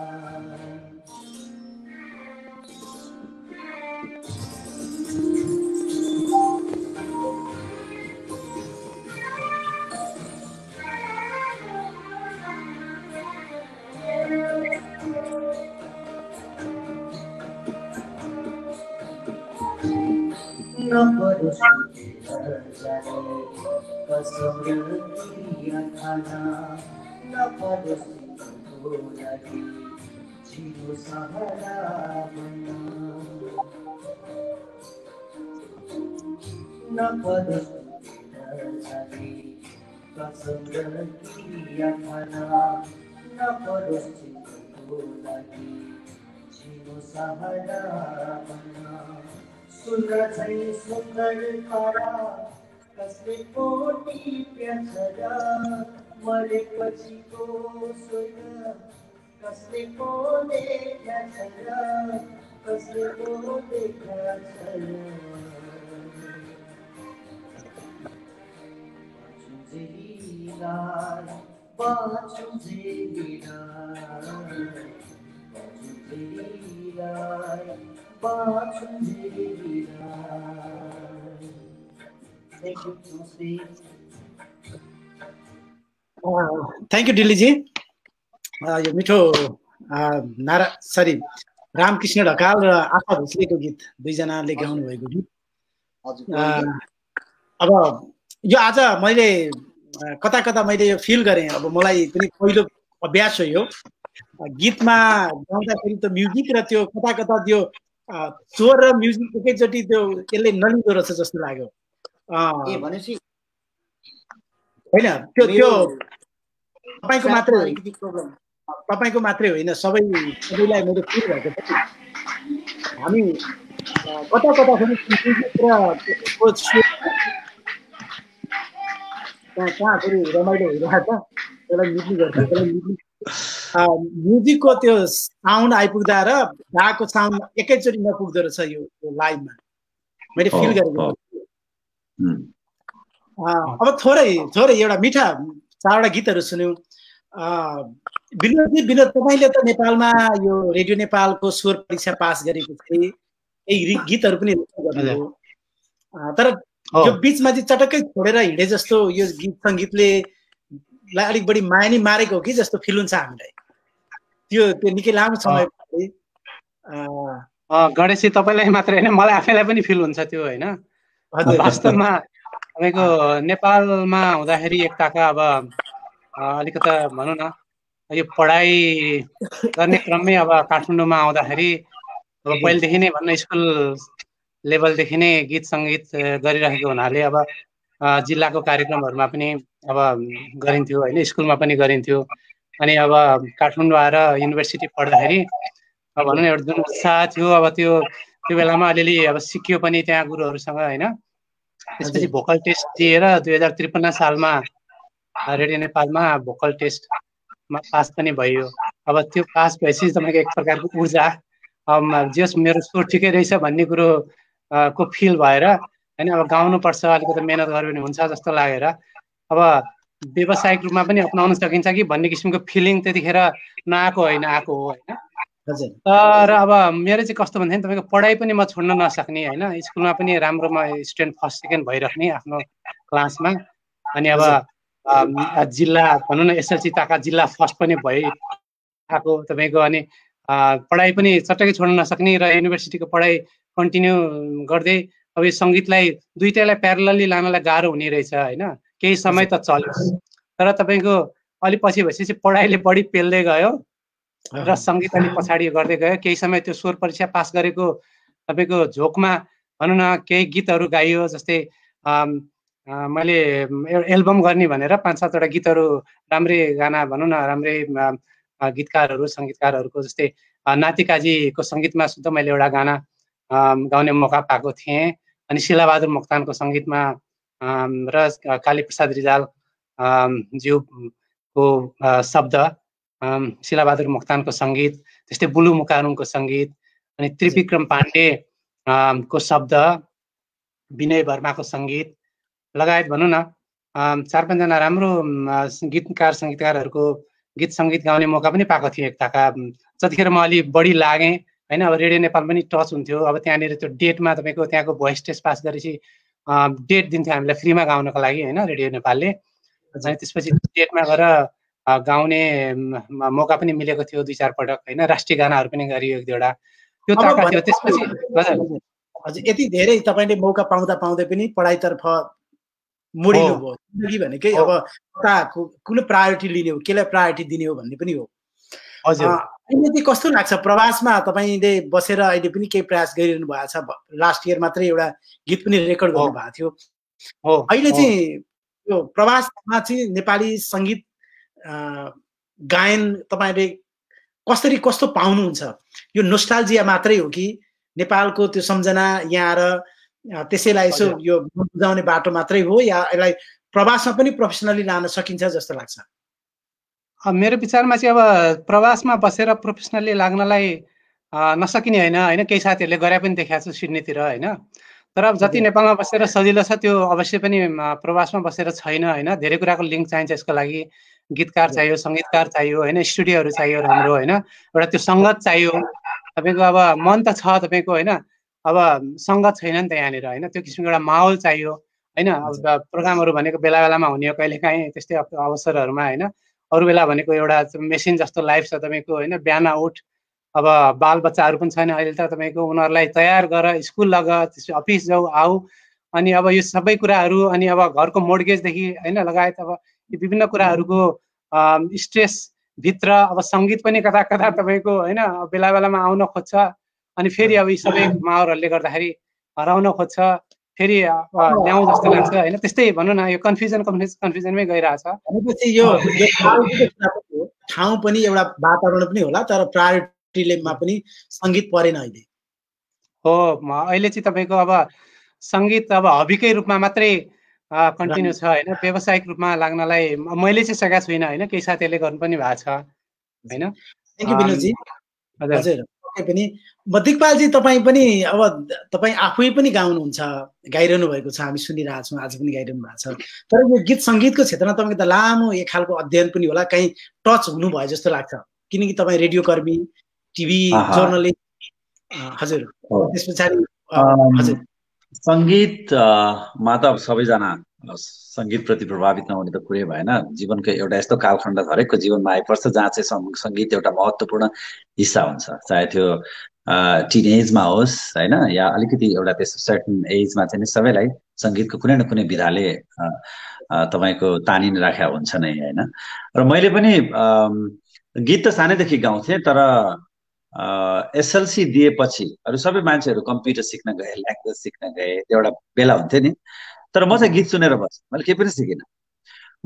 नपरोस् जाने कसम क्रिया खाना नपरोस् तिम्रो लागि छिटो सहारा बन्न नपरोस् जाने कसम क्रिया खाना नपरोस् तिम्रो लागि छिटो सहारा बन्न सुन्दर छै सुन्दर तारा कसले कोटी प्याछ र मरेपछिको स्वर्ग कसले पो देख्छ र कसले पो देख्छ बाँच्छु जेलिलाई बाँच्छु जेलिलाई बाँच्छु जेलिलाई बाँच्छु जेलिलाई। Thank you, Tuesday. Thank you दिल्लीजी। यो मिठो नारा सरी रामकृष्ण ढकाल र आशा भोसलेको गीत दुईजनाले गाउनु भएको गीत। अब यो आज मैले कता कता मैले यो फिल गरेँ। अब मलाई पनि पहिलो अभ्यास हो यो गीतमा गाउँदाखेरि त म्युजिक र त्यो कता कता त्यो स्वर र म्युजिक एकैचोटि त्यो यसले नलिँदो रहेछ जस्तो लाग्यो। होइन त्यो त्यो तपाईँको मात्रै तपाईँको मात्रै होइन सबै सबैलाई मैले फिल भएको छ। हामी कता कताखेरि कहाँखेरि रमाइलो भइरहेको छ त्यसलाई मिट्ने गर्छ त्यसलाई मिट्ने म्युजिकको त्यो साउन्ड आइपुग्दा र गाएको साउन्ड एकैचोटि नपुग्दो रहेछ यो लाइभमा मैले फिल गरेको। अब थोरै थोरै एउटा मिठा चारवटा गीतहरू सुन्यौँ। विनोदजी विनोद तपाईँले त नेपालमा यो रेडियो नेपालको स्वर परीक्षा पास गरेको थिए यही गीतहरू पनि गर्नुभयो तर यो बिचमा चाहिँ चटक्कै छोडेर हिँडे जस्तो यो गीत सङ्गीतले अलिक बढी माया नै मारेको हो कि जस्तो फिल हुन्छ हामीलाई। त्यो त्यो निकै लामो समय गणेशजी तपाईँलाई मात्रै होइन मलाई आफैलाई पनि फिल हुन्छ त्यो होइन। वास्तवमा तपाईँको नेपालमा हुँदाखेरि एकताका अब अलिकता भनौँ न यो पढाइ गर्ने क्रममै अब काठमाडौँमा आउँदाखेरि अब पहिलेदेखि नै भन्न स्कुल लेभलदेखि नै गीत सङ्गीत गरिरहेको हुनाले अब जिल्लाको कार्यक्रमहरूमा पनि अब गरिन्थ्यो होइन, स्कुलमा पनि गरिन्थ्यो। अनि अब काठमाडौँ आएर युनिभर्सिटी पढ्दाखेरि अब भनौँ न एउटा जुन उत्साह थियो अब त्यो त्यो बेलामा अलिअलि अब सिकियो पनि त्यहाँ गुरुहरूसँग होइन। त्यसपछि भोकल टेस्ट दिएर दुई हजार त्रिपन्न सालमा रेडियो नेपालमा भोकल टेस्टमा पास पनि भयो। अब त्यो पास भएपछि तपाईँको एक प्रकारको ऊर्जा जस मेरो स्वर ठिकै रहेछ भन्ने कुरो को फिल भएर होइन अब गाउनुपर्छ अलिकति मेहनत गऱ्यो भने हुन्छ जस्तो लागेर अब व्यावसायिक रूपमा पनि अपनाउन सकिन्छ कि भन्ने किसिमको फिलिङ त्यतिखेर नआएको होइन, आएको हो होइन। तर अब मेरो चाहिँ कस्तो भन्दाखेरि तपाईँको पढाइ पनि म छोड्न नसक्ने होइन, स्कुलमा पनि राम्रो म स्टुडेन्ट फर्स्ट सेकेन्ड भइराख्ने आफ्नो क्लासमा। अनि अब जिल्ला भनौँ न एसएलसी ताका जिल्ला फर्स्ट पनि भइआएको तपाईँको। अनि पढाइ पनि चटक्कै छोड्न नसक्ने र युनिभर्सिटीको पढाइ कन्टिन्यू गर्दै अब यो सङ्गीतलाई दुइटैलाई प्यारलली लानलाई गाह्रो हुने रहेछ होइन। केही समय त चल्यो तर तपाईँको अलिक पछि भएपछि पढाइले बढी पेल्दै गयो र सङ्गीत अलिक पछाडि गर्दै गयो। केही समय त्यो स्वर परीक्षा पास गरेको तपाईँको झोकमा भनौँ न केही गीतहरू गाइयो, जस्तै मैले एल्बम गर्ने भनेर पाँच सातवटा गीतहरू राम्रै गाना भनौँ न राम्रै गीतकारहरू सङ्गीतकारहरूको जस्तै नातिकाजीको सङ्गीतमा सुद्धा मैले एउटा गाना गाउने मौका पाएको थिएँ। अनि शिलाबहादुर मोक्तानको सङ्गीतमा र कालीप्रसाद रिजाल ज्यूको शब्द, शिलाबहादुर मोक्तानको सङ्गीत, त्यस्तै बुलु मुकारुङको सङ्गीत, अनि त्रिविक्रम पाण्डे को शब्द, विनय वर्माको सङ्गीत लगायत भनौँ न चार पाँचजना राम्रो गीतकार सङ्गीतकारहरूको गीत सङ्गीत गाउने मौका पनि पाएको थिएँ एकताका। जतिखेर म अलि बढी लागेँ होइन अब रेडियो नेपाल पनि टच हुन्थ्यो। अब त्यहाँनिर त्यो डेटमा तपाईँको त्यहाँको भोइस टेस्ट पास गरेपछि डेट दिन्थ्यो हामीलाई फ्रीमा गाउनको लागि होइन रेडियो नेपालले। अनि त्यसपछि डेटमा गएर गाउने मौका पनि मिलेको थियो दुई चार पटक होइन। राष्ट्रिय गानाहरू पनि गरियो एक दुईवटा, त्यो ताका थियो। त्यसपछि हजुर हजुर यति धेरै तपाईँले मौका पाउँदा पाउँदै पनि पढाइतर्फ मोडिनु भयो जिन्दगी भनेकै अब कता कुन प्रायोरिटी लिने हो, केलाई प्रायोरिटी दिने हो भन्ने पनि हो। हजुर अहिले चाहिँ कस्तो लाग्छ प्रवासमा तपाईँले बसेर अहिले पनि केही प्रयास गरिरहनु भएको छ? लास्ट इयर मात्रै एउटा गीत पनि रेकर्ड गर्नु भएको थियो। अहिले चाहिँ यो प्रवासमा चाहिँ नेपाली सङ्गीत गायन तपाईँले कसरी कस्तो पाउनुहुन्छ? यो नोस्टाल्जिया मात्रै हो कि नेपालको त्यो सम्झना यहाँ आएर त्यसैलाई यसो यो बुझाउने बाटो मात्रै हो, या यसलाई प्रवासमा पनि प्रोफेसनली लान सकिन्छ जस्तो लाग्छ? मेरो विचारमा चाहिँ अब प्रवासमा बसेर प्रोफेसनली लाग्नलाई नसकिने होइन होइन। केही साथीहरूले गरे पनि देखाएको छु सिडनीतिर होइन। तर अब जति नेपालमा बसेर सजिलो छ त्यो अवश्य पनि प्रवासमा बसेर छैन होइन। धेरै कुराको लिङ्क चाहिन्छ यसको लागि, गीतकार चाहियो, सङ्गीतकार चाहियो होइन, स्टुडियोहरू चाहियो राम्रो होइन, एउटा त्यो सङ्गत चाहियो तपाईँको। अब मन त छ तपाईँको होइन, अब सङ्गत छैन नि त यहाँनिर होइन। त्यो किसिमको एउटा माहौल चाहियो होइन। अब प्रोग्रामहरू भनेको बेला बेलामा हुने हो, कहिलेकाहीँ त्यस्तै अवसरहरूमा होइन। अरू बेला भनेको एउटा मेसिन जस्तो लाइफ छ तपाईँको होइन। बिहान उठ, अब बाल बच्चाहरू पनि छैन अहिले त तपाईँको, उनीहरूलाई तयार गर, स्कुल लग, अफिस जाऊ आऊ, अनि अब यो सबै कुराहरू, अनि अब घरको मोर्गेजदेखि होइन लगायत अब यो विभिन्न कुराहरूको स्ट्रेसभित्र अब सङ्गीत पनि कता कता तपाईँको होइन बेला बेलामा आउन खोज्छ। अनि फेरि अब यी सबै माहौलहरूले गर्दाखेरि हराउन खोज्छ, फेरि ल्याउँ जस्तो लाग्छ होइन। त्यस्तै भनौँ न यो कन्फ्युजन कन्फ्युजन कन्फ्युजनमै गइरहेछ। यो ठाउँ पनि एउटा वातावरण पनि होला, तर प्रायोरिटीमा पनि सङ्गीत परेन अहिले। हो अहिले चाहिँ तपाईँको अब सङ्गीत अब हबीकै रूपमा मात्रै कन्टिन्यू छ होइन। व्यावसायिक रूपमा लाग्नलाई मैले चाहिँ सकेका छुइनँ होइन, केही साथीहरूले गर्नु पनि भएको छ होइन। थ्याङ्क यू विनोदजी। हजुर पनि म दिकपालजी तपाईँ पनि अब तपाईँ आफै पनि गाउनुहुन्छ, गाइरहनु भएको छ, हामी सुनिरहेको छौँ, आज पनि गाइरहनु भएको छ। तर यो गीत सङ्गीतको क्षेत्रमा तपाईँको त लामो एक खालको अध्ययन पनि होला, कहीँ टच हुनुभयो जस्तो लाग्छ, किनकि तपाईँ रेडियो कर्मी, टिभी जर्नलिस्ट। हजुर त्यस पछाडि हजुर सङ्गीतमा त अब सबैजना सङ्गीतप्रति प्रभावित नहुने त कुरै भएन। जीवनको एउटा यस्तो कालखण्ड हरेकको जीवनमा आइपर्छ जहाँ चाहिँ सङ्गीत एउटा महत्त्वपूर्ण हिस्सा हुन्छ, चाहे त्यो टिन एजमा होस् होइन, या अलिकति एउटा त्यस्तो सर्टन एजमा चाहिँ सबैलाई सङ्गीतको कुनै न कुनै विधाले तपाईँको तानिन राखेका हुन्छ नै होइन। र मैले पनि गीत त सानैदेखि गाउँथेँ, तर एसएलसी दिएपछि अरू सबै मान्छेहरू कम्प्युटर सिक्न गए, ल्याङ्ग्वेज सिक्न गए, एउटा बेला हुन्थ्यो नि, तर म चाहिँ गीत सुनेर बसेँ, मैले केही पनि सिकिनँ। म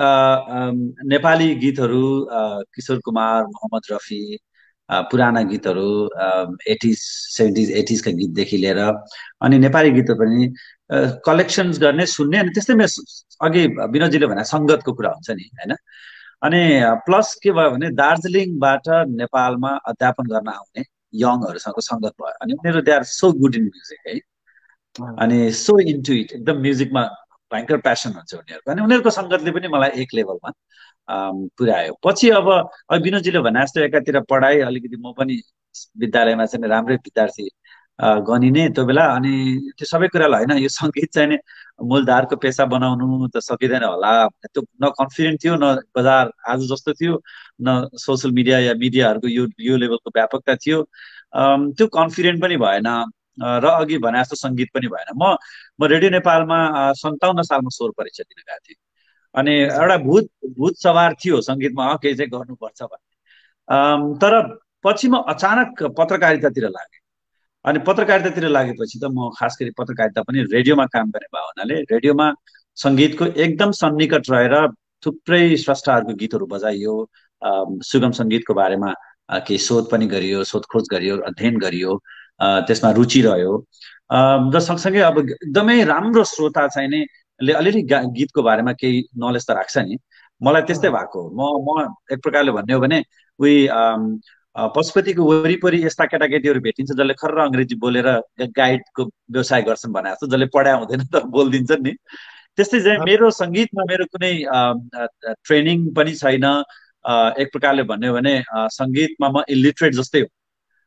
चाहिँ नेपाली गीतहरू किशोर कुमार, मोहम्मद रफी, पुराना गीतहरू एटिज सेभेन्टिज एटिजका गीतदेखि लिएर अनि नेपाली गीतहरू पनि कलेक्सन्स गर्ने, सुन्ने, अनि त्यस्तै मेरो अघि विनोदजीले भने सङ्गतको कुरा हुन्छ नि होइन। अनि प्लस के भयो भने दार्जिलिङबाट नेपालमा अध्यापन गर्न आउने यङहरूसँग सङ्गत भयो, अनि उनीहरू they are so good in music है, अनि सो इन्टु इट, एकदम म्युजिकमा भयङ्कर प्यासन हुन्छ उनीहरूको, अनि उनीहरूको सङ्गतले पनि मलाई एक लेभलमा पुर्यायो। पछि अब विनोदजीले भने जस्तो एकातिर पढाइ, अलिकति म पनि विद्यालयमा चाहिँ राम्रै विद्यार्थी गनिने त्यो बेला, अनि त्यो सबै कुरालाई होइन यो सङ्गीत चाहिँ नि मूलधारको पेसा बनाउनु त सकिँदैन होला, त्यो न कन्फिडेन्ट थियो, न बजार आज जस्तो थियो, न सोसियल मिडिया या मिडियाहरूको यो यो लेभलको व्यापकता थियो, त्यो कन्फिडेन्ट पनि भएन, र अघि भने जस्तो सङ्गीत पनि भएन। म म रेडियो नेपालमा सन्ताउन्न सालमा स्वर परीक्षा दिन गएको थिएँ, अनि एउटा भूत भूत सवार थियो सङ्गीतमा, केही चाहिँ गर्नुपर्छ भन्ने। तर पछि म अचानक पत्रकारितातिर लागेँ, अनि पत्रकारितातिर लागेपछि त म खास गरी पत्रकारिता पनि रेडियोमा काम गर्ने भयो हुनाले रेडियोमा सङ्गीतको एकदम सन्निकट रहेर थुप्रै स्रष्टाहरूको गीतहरू बजाइयो, सुगम सङ्गीतको बारेमा केही शोध पनि गरियो, सोधखोज गरियो, अध्ययन गरियो, त्यसमा रुचि रह्यो, र सँगसँगै अब एकदमै राम्रो श्रोता चाहिँ नि अलिअलि गीतको बारेमा केही नलेज त राख्छ नि, मलाई त्यस्तै भएको। म म एक प्रकारले भन्ने हो भने उही पशुपतिको वरिपरि यस्ता केटाकेटीहरू भेटिन्छ जसले खर्र अङ्ग्रेजी बोलेर गाइडको व्यवसाय गर्छन् भने जस्तो, जसले पढाइ हुँदैन तर बोलिदिन्छन् नि, त्यस्तै चाहिँ मेरो सङ्गीतमा मेरो कुनै ट्रेनिङ पनि छैन। एक प्रकारले भन्यो भने सङ्गीतमा म इलिटरेट जस्तै हो,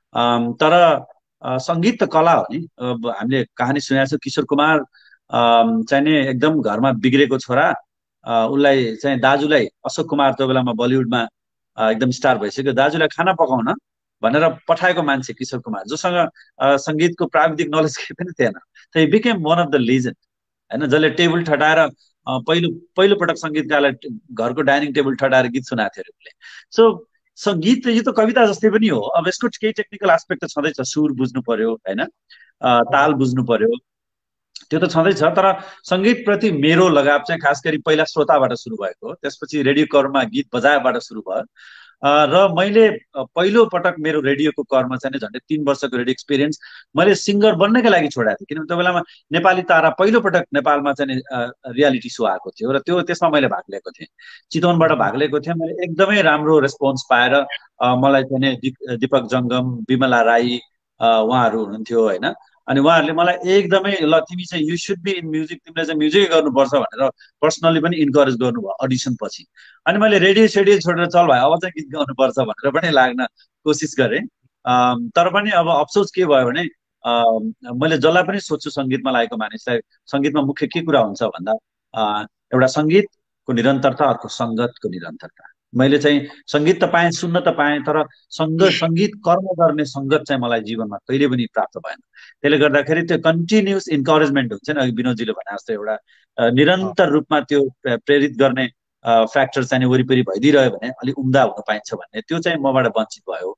तर सङ्गीत त कला हो नि। हामीले कहानी सुनेको छौँ, किशोर कुमार चाहिँ नि एकदम घरमा बिग्रेको छोरा, उसलाई चाहिँ दाजुलाई, अशोक कुमार त्यो बेलामा बलिउडमा एकदम स्टार भइसक्यो, दाजुलाई खाना पकाउन भनेर पठाएको मान्छे किशोर कुमार, जोसँग सङ्गीतको प्राविधिक नलेज केही पनि थिएन, त he became one of the legend होइन, जसले टेबल ठटाएर पहिलो पहिलो पटक सङ्गीतकारलाई घरको डाइनिङ टेबल ठटाएर गीत सुनाएको थियो उसले। सो सङ्गीत यो त कविता जस्तै पनि हो, अब यसको केही टेक्निकल एस्पेक्ट त छँदैछ, सुर बुझ्नु पर्यो होइन, ताल बुझ्नु पर्यो, त्यो त छँदैछ, तर सङ्गीतप्रति मेरो लगाव चाहिँ खास गरी पहिला श्रोताबाट सुरु भएको, त्यसपछि रेडियो कर्ममा गीत बजाएबाट सुरु भयो, र मैले पहिलो पटक मेरो रेडियोको कर्म चाहिँ झन्डै तिन वर्षको रेडियो एक्सपिरियन्स मैले सिङ्गर बन्नकै लागि छोडेको थिएँ, किनभने त्यो बेलामा नेपाली तारा पहिलो पटक नेपालमा चाहिँ रियालिटी सो आएको थियो, र त्यो त्यसमा मैले भाग लिएको थिएँ, चितवनबाट भाग लिएको थिएँ। मैले एकदमै राम्रो रेस्पोन्स पाएर मलाई चाहिँ दिपक जङ्गम, विमला राई उहाँहरू हुनुहुन्थ्यो होइन, अनि उहाँहरूले मलाई एकदमै ल तिमी चाहिँ you should be in music, तिमीले चाहिँ म्युजिकै गर्नुपर्छ भनेर पर्सनली पनि इन्करेज गर्नुभयो अडिसन पछि। अनि मैले रेडियो सेडियो छोडेर चल भाइ अब चाहिँ गीत गाउनुपर्छ भनेर पनि लाग्न कोसिस गरेँ, तर पनि अब अफसोस के भयो भने मैले जसलाई पनि सोध्छु सङ्गीतमा लागेको मानिसलाई, सङ्गीतमा मुख्य के कुरा हुन्छ भन्दा एउटा सङ्गीतको निरन्तरता, अर्को सङ्गतको निरन्तरता। मैले चाहिँ सङ्गीत त पाएँ, सुन्न त पाएँ, तर सङ्गत सङ्गीत कर्म गर्ने सङ्गत चाहिँ मलाई जीवनमा कहिले पनि प्राप्त भएन। त्यसले गर्दाखेरि त्यो कन्टिन्युस इन्करेजमेन्ट हुन्छ नि, अघि विनोदजीले भने जस्तो एउटा निरन्तर रूपमा त्यो प्रेरित गर्ने फ्याक्टर चाहिँ वरिपरि भइदिइरह्यो भने अलिक उम्दा हुन पाइन्छ भन्ने, त्यो चाहिँ मबाट वञ्चित भयो।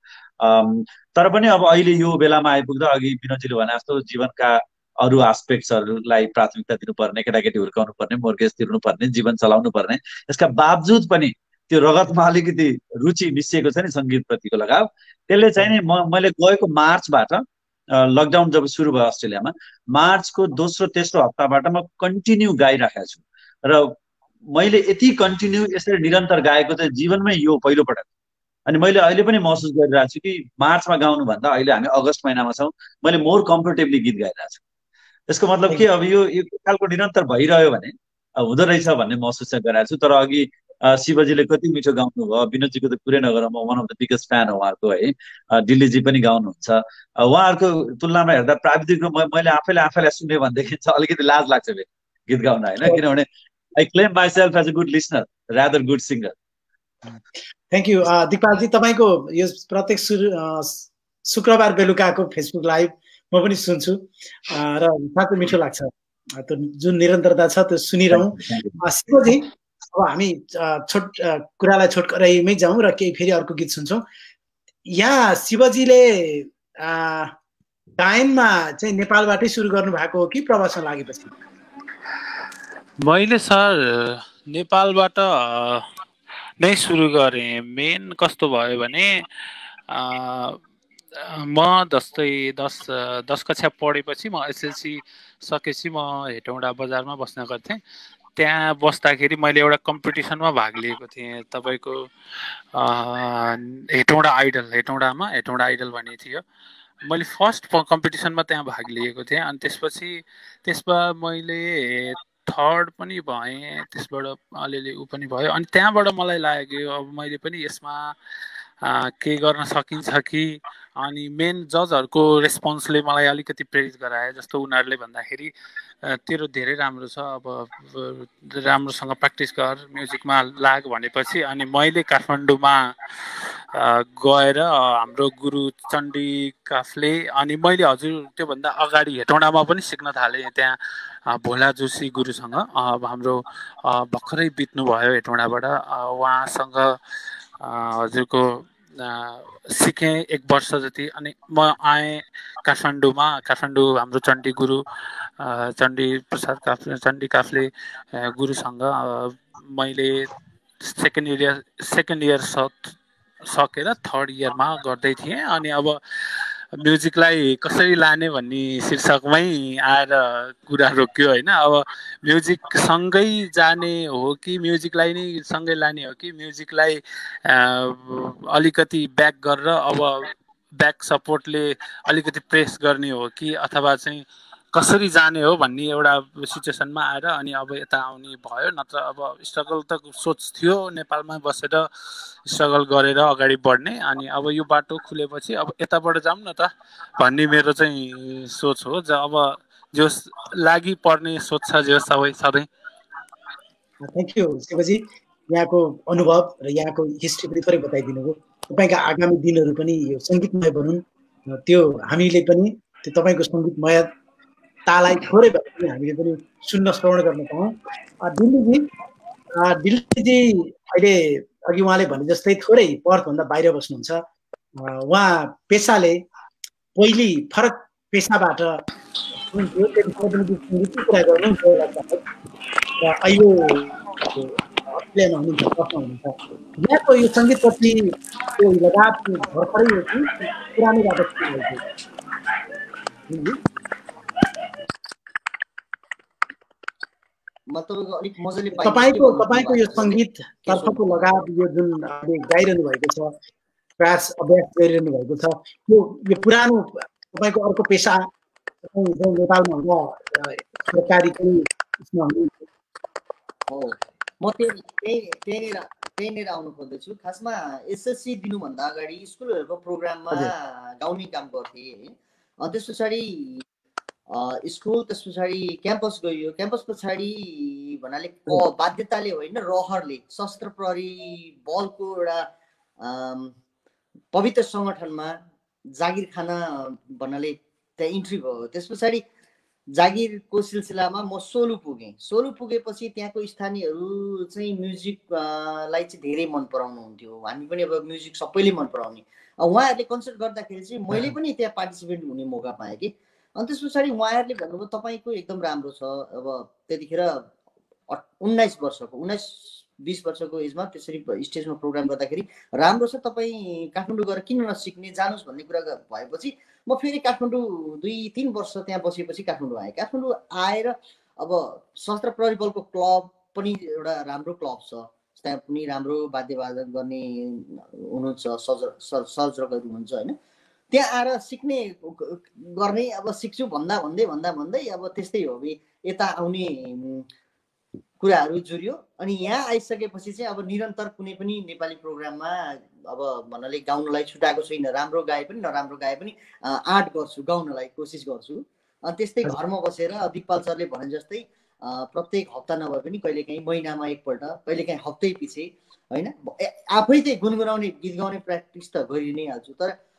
तर पनि अब अहिले यो बेलामा आइपुग्दा अघि विनोदजीले भने जस्तो जीवनका अरू एस्पेक्ट्सहरूलाई प्राथमिकता दिनुपर्ने, केटाकेटी हुर्काउनु पर्ने, मोर्गेज तिर्नु पर्ने, जीवन चलाउनु पर्ने, यसका बावजुद पनि त्यो रगतमा अलिकति रुचि मिसिएको छ नि सङ्गीतप्रतिको लगाव, त्यसले चाहिँ नि म मैले गएको मार्चबाट, लकडाउन जब सुरु भयो अस्ट्रेलियामा, मार्चको दोस्रो तेस्रो हप्ताबाट म कन्टिन्यू गाइराखेको छु, र मैले यति कन्टिन्यू यसरी निरन्तर गाएको चाहिँ जीवनमै यो पहिलो पटक। अनि मैले अहिले पनि महसुस गरिरहेको छु कि मार्चमा गाउनुभन्दा अहिले हामी अगस्त महिनामा छौँ, मैले मोर कम्फर्टेबली गीत गाइरहेको छु। यसको मतलब के, अब यो एक खालको निरन्तर भइरह्यो भने हुँदो रहेछ भन्ने महसुस चाहिँ गरिरहेको छु। तर अघि शिवजीले कति मिठो गाउनु भयो, विनोदजीको त कुरै नगर, म one of the biggest fan हो उहाँको है, दिल्लीजी पनि गाउनुहुन्छ। उहाँहरूको तुलनामा हेर्दा प्राविधिक मैले आफैले आफैलाई सुने भनेदेखि चाहिँ अलिकति लाज लाग्छ फेरि गीत गाउन होइन, किनभने I claim myself as a good listener rather good singer. Thank you Deepak ji, तपाईँको यो प्रत्येक सुरु शुक्रबार बेलुकाको फेसबुक लाइभ म पनि सुन्छु र साह्रै मिठो लाग्छ। त्यो जुन निरन्तरता छ त्यो सुनिरहँ। शिवजी, अब हामी छोट कुरालाई छोटकराइमै जाउँ र केही फेरि अर्को गीत सुन्छौँ। यहाँ शिवजीले गायनमा चाहिँ नेपालबाटै सुरु गर्नु भएको हो कि प्रवासमा लागेपछि? मैले सर नेपालबाट नै सुरु गरेँ। मेन कस्तो भयो भने म जस्तै दस दस कक्षा पढेपछि म एसएलसी सकेपछि म हेटौँडा बजारमा बस्ने गर्थेँ। त्यहाँ बस्दाखेरि मैले एउटा कम्पिटिसनमा भाग लिएको थिएँ, तपाईँको हेटौँडा आइडल, हेटौँडामा हेटौँडा आइडल भन्ने थियो। मैले फर्स्ट कम्पिटिसनमा त्यहाँ भाग लिएको थिएँ। अनि त्यसपछि त्यसमा मैले थर्ड पनि भएँ, त्यसबाट अलिअलि ऊ पनि भयो। अनि त्यहाँबाट मलाई लाग्यो अब मैले पनि यसमा केही गर्न सकिन्छ कि। अनि मेन जजहरूको रेस्पोन्सले मलाई अलिकति प्रेरित गराए। जस्तो उनीहरूले भन्दाखेरि तेरो धेरै राम्रो छ, अब राम्रोसँग प्र्याक्टिस गर, म्युजिकमा लाग भनेपछि अनि मैले काठमाडौँमा गएर हाम्रो गुरु चण्डी काफ्ले, अनि मैले हजुर त्योभन्दा अगाडि हेटौँडामा पनि सिक्न थालेँ त्यहाँ भोला जोशी गुरुसँग। अब हाम्रो भर्खरै बित्नुभयो हेटौँडाबाट, उहाँसँग हजुरको सिकेँ एक वर्ष जति। अनि म आएँ काठमाडौँमा, काठमाडौँ हाम्रो चण्डी गुरु चण्डी प्रसाद काफ्ले चण्डी काफ्ले गुरुसँग मैले सेकेन्ड इयर सेकेन्ड इयर सकेर थर्ड इयरमा गर्दै थिएँ। अनि अब म्युजिकलाई कसरी लाने भन्ने शीर्षकमै आएर कुरा रोक्यो होइन। अब म्युजिकसँगै जाने हो कि म्युजिकलाई नै सँगै लाने हो कि म्युजिकलाई अलिकति ब्याक गरेर अब ब्याक सपोर्टले अलिकति प्रेस गर्ने हो कि अथवा चाहिँ कसरी जाने हो भन्ने एउटा सिचुएसनमा आएर अनि अब यता आउने भयो। नत्र अब स्ट्रगल त सोच थियो नेपालमा बसेर स्ट्रगल गरेर अगाडि बढ्ने। अनि अब यो बाटो खुलेपछि अब यताबाट जाऊँ न त भन्ने मेरो चाहिँ सोच हो। ज अब जोस् लागि पर्ने सोच छ जो सबै सधैँ। थ्याङ्क यू शिवजी, यहाँको अनुभव र यहाँको हिस्ट्री पनि थोरै बताइदिनु भयो। तपाईँका आगामी दिनहरू पनि यो सङ्गीतमय भनौँ, त्यो हामीले पनि त्यो तपाईँको सङ्गीतमय तालाई थोरै भए पनि हामीले पनि सुन्न श्रवण गर्न पाऊँ। दिल्लीजी दिल्लीजी अहिले अघि उहाँले भने जस्तै थोरै पर्थभन्दा बाहिर बस्नुहुन्छ। उहाँ पेसाले पहिली फरक पेसाबाट सङ्गीतको कुरा गर्नु र अहिले अस्ट्रेलियामा हुनुहुन्छ, बस्न हुनुहुन्छ। यहाँको यो सङ्गीतप्रति लगाव भर्खरै हो कि पुरानोबाट सुरु भएको? तपाईँको तपाईँको यो सङ्गीततर्फको लगाव, यो जुन गाइरहनु भएको छ, प्रयास अभ्यास गरिरहनु भएको छ, यो यो पुरानो तपाईँको अर्को पेसा नेपालमा हुँदा सरकारी हो, म त्यही त्यहीँनिर त्यहीँनिर आउनु खोज्दैछु। खासमा एसएससी दिनुभन्दा अगाडि स्कुलहरूको प्रोग्राममा गाउने काम गर्थेँ है। त्यस पछाडि स्कुल, त्यस पछाडि क्याम्पस गइयो। क्याम्पस पछाडि भन्नाले बाध्यताले होइन, रहरले सशस्त्र प्रहरी बलको एउटा पवित्र सङ्गठनमा जागिर खाना भन्नाले त्यहाँ इन्ट्री भयो। त्यस पछाडि जागिरको सिलसिलामा म सोलु पुगेँ। सोलु पुगेपछि त्यहाँको स्थानीयहरू चाहिँ म्युजिकलाई चाहिँ धेरै मन पराउनुहुन्थ्यो। हामी पनि अब म्युजिक सबैले मन पराउने। उहाँहरूले कन्सर्ट गर्दाखेरि चाहिँ मैले पनि त्यहाँ पार्टिसिपेट हुने मौका पाएँ कि। अनि त्यस पछाडि उहाँहरूले भन्नुभयो तपाईँको एकदम राम्रो छ। अब त्यतिखेर उन्नाइस वर्षको उन्नाइस बिस वर्षको एजमा त्यसरी स्टेजमा प्रोग्राम गर्दाखेरि राम्रो छ, तपाईँ काठमाडौँ गएर किन नसिक्ने, जानुहोस् भन्ने कुरा भएपछि म फेरि काठमाडौँ दुई तिन वर्ष त्यहाँ बसेपछि काठमाडौँ आएँ। काठमाडौँ आएर अब सशस्त्र प्रहरी बलको क्लब पनि एउटा राम्रो क्लब छ, त्यहाँ पनि राम्रो वाद्यवादन गर्ने हुनुहुन्छ, सर्ज सर्जकहरू हुनुहुन्छ होइन। त्यहाँ आएर सिक्ने गर्ने, अब सिक्छु भन्दा भन्दै भन्दा भन्दै अब त्यस्तै हो कि यता आउने कुराहरू जुर्यो। अनि यहाँ आइसकेपछि चाहिँ अब निरन्तर कुनै पनि नेपाली प्रोग्राममा अब भन्नाले गाउनलाई छुटाएको छैन। राम्रो गाए पनि नराम्रो गाए पनि आर्ट गर्छु, गाउनलाई कोसिस गर्छु। अनि त्यस्तै घरमा बसेर दिपपाल सरले भने जस्तै प्रत्येक हप्ता नभए पनि कहिलेकाहीँ महिनामा एकपल्ट, कहिलेकाहीँ हप्तै पछि होइन, आफै चाहिँ गुनगुनाउने गीत गाउने प्र्याक्टिस त गरि नै हाल्छु। तर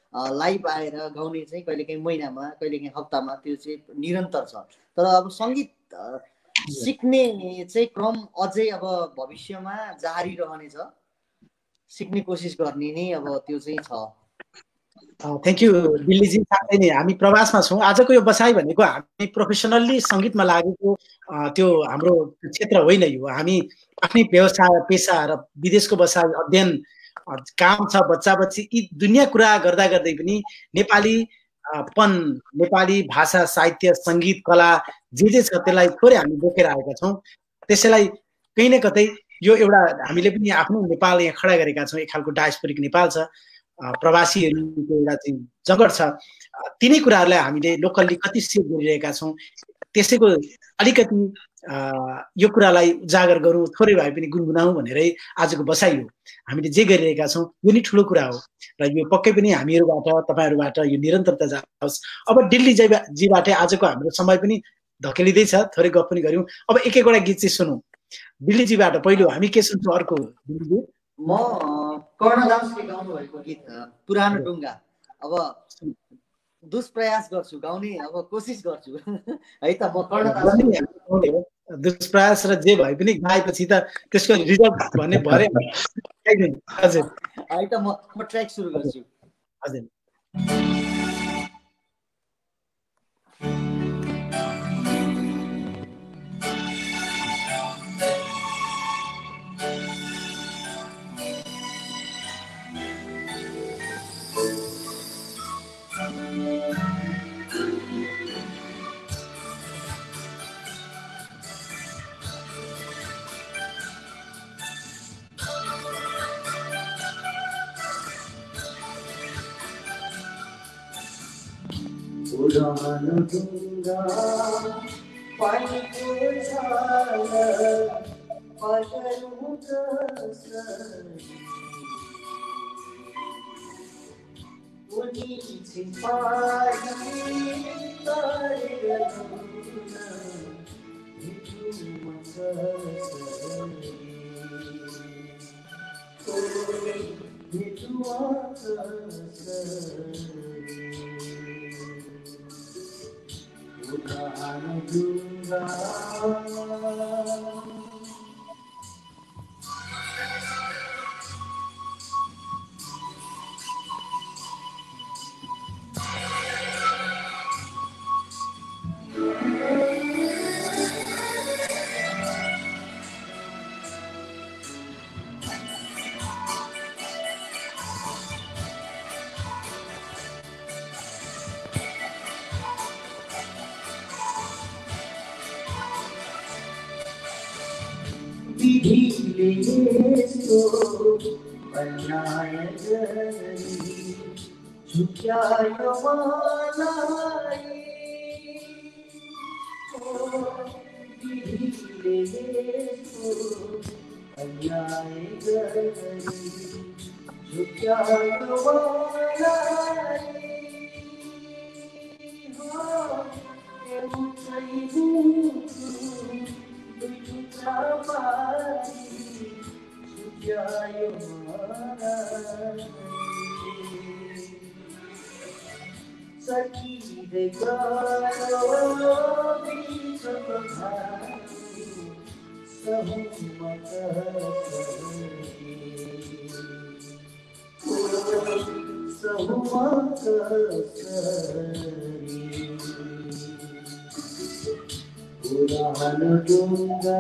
लाइभ आएर गाउने चाहिँ कहिलेकाहीँ महिनामा कहिलेकाहीँ हप्तामा त्यो चाहिँ निरन्तर छ। तर अब सङ्गीत सिक्ने चाहिँ क्रम अझै अब भविष्यमा जारी रहनेछ, सिक्ने कोसिस गर्ने नै अब त्यो चाहिँ छ। Thank you दिल्लीजी। साथै नै हामी प्रवासमा छौँ। आजको यो बसाइ भनेको हामी प्रोफेसनल्ली सङ्गीतमा लागेको त्यो हाम्रो क्षेत्र होइन। यो हामी आफ्नै व्यवसाय पेसा र विदेशको बसाइ अध्ययन काम छ, बच्चा बच्ची यी दुनियाँ कुरा गर्दा गर्दै पनि नेपाली पन नेपाली भाषा साहित्य सङ्गीत कला जे जे छ त्यसलाई थोरै हामी बोकेर आएका छौँ। त्यसैलाई कहीँ न कतै यो एउटा हामीले पनि आफ्नो नेपाल यहाँ खडा गरेका छौँ। एक खालको डायस्पोरिक नेपाल छ, प्रवासीहरूको एउटा चाहिँ जगत छ। तिनै कुराहरूलाई हामीले लोकल्ली कति सेभ गरिरहेका छौँ, त्यसैको अलिकति यो कुरालाई उजागर गरौँ, थोरै भए पनि गुनगुनाउँ भनेरै आजको बसाइ हो। हामीले जे गरिरहेका छौँ यो नै ठुलो कुरा हो र यो पक्कै पनि हामीहरूबाट तपाईँहरूबाट यो निरन्तरता जाओस्। अब दिल्ली जीबाटै आजको हाम्रो समय पनि धकेलिँदैछ, थोरै गफ पनि गऱ्यौँ। अब एक एकवटा गीत चाहिँ सुनौँ दिल्लीजीबाट। पहिलो हामी के सुन्छौँ? अर्को दिल्लीजी म कर्णदासले गाउनु भएको गीत पुरानो डुङ्गा अब दुष्प्रयास गर्छु गाउने, अब कोसिस गर्छु है त। म कर्णदास दुष्प्रयास र जे भए पनि गाएपछि त त्यसको रिजल्ट भन्ने भरे हजुर है त। म म ट्र्याक सुरु गर्छु। हजुर पुरानो ढुङ्गा पानीको छाल पसरु कसरी उनी छिपाई तरेर धुन हिँड्नुमा कसरी कोही हिँड्नुमा कसरी पुरानो ढुङ्गा विधिले यस्तो अन्याय गरी झुक्यायो मलाई। विधिले यस्तो अन्याय गरी झुक्यायो मलाई। सकिँदै गयो बिचको घारी सहुमा कसरी सहुमा कसरी पुरानो ढुङ्गा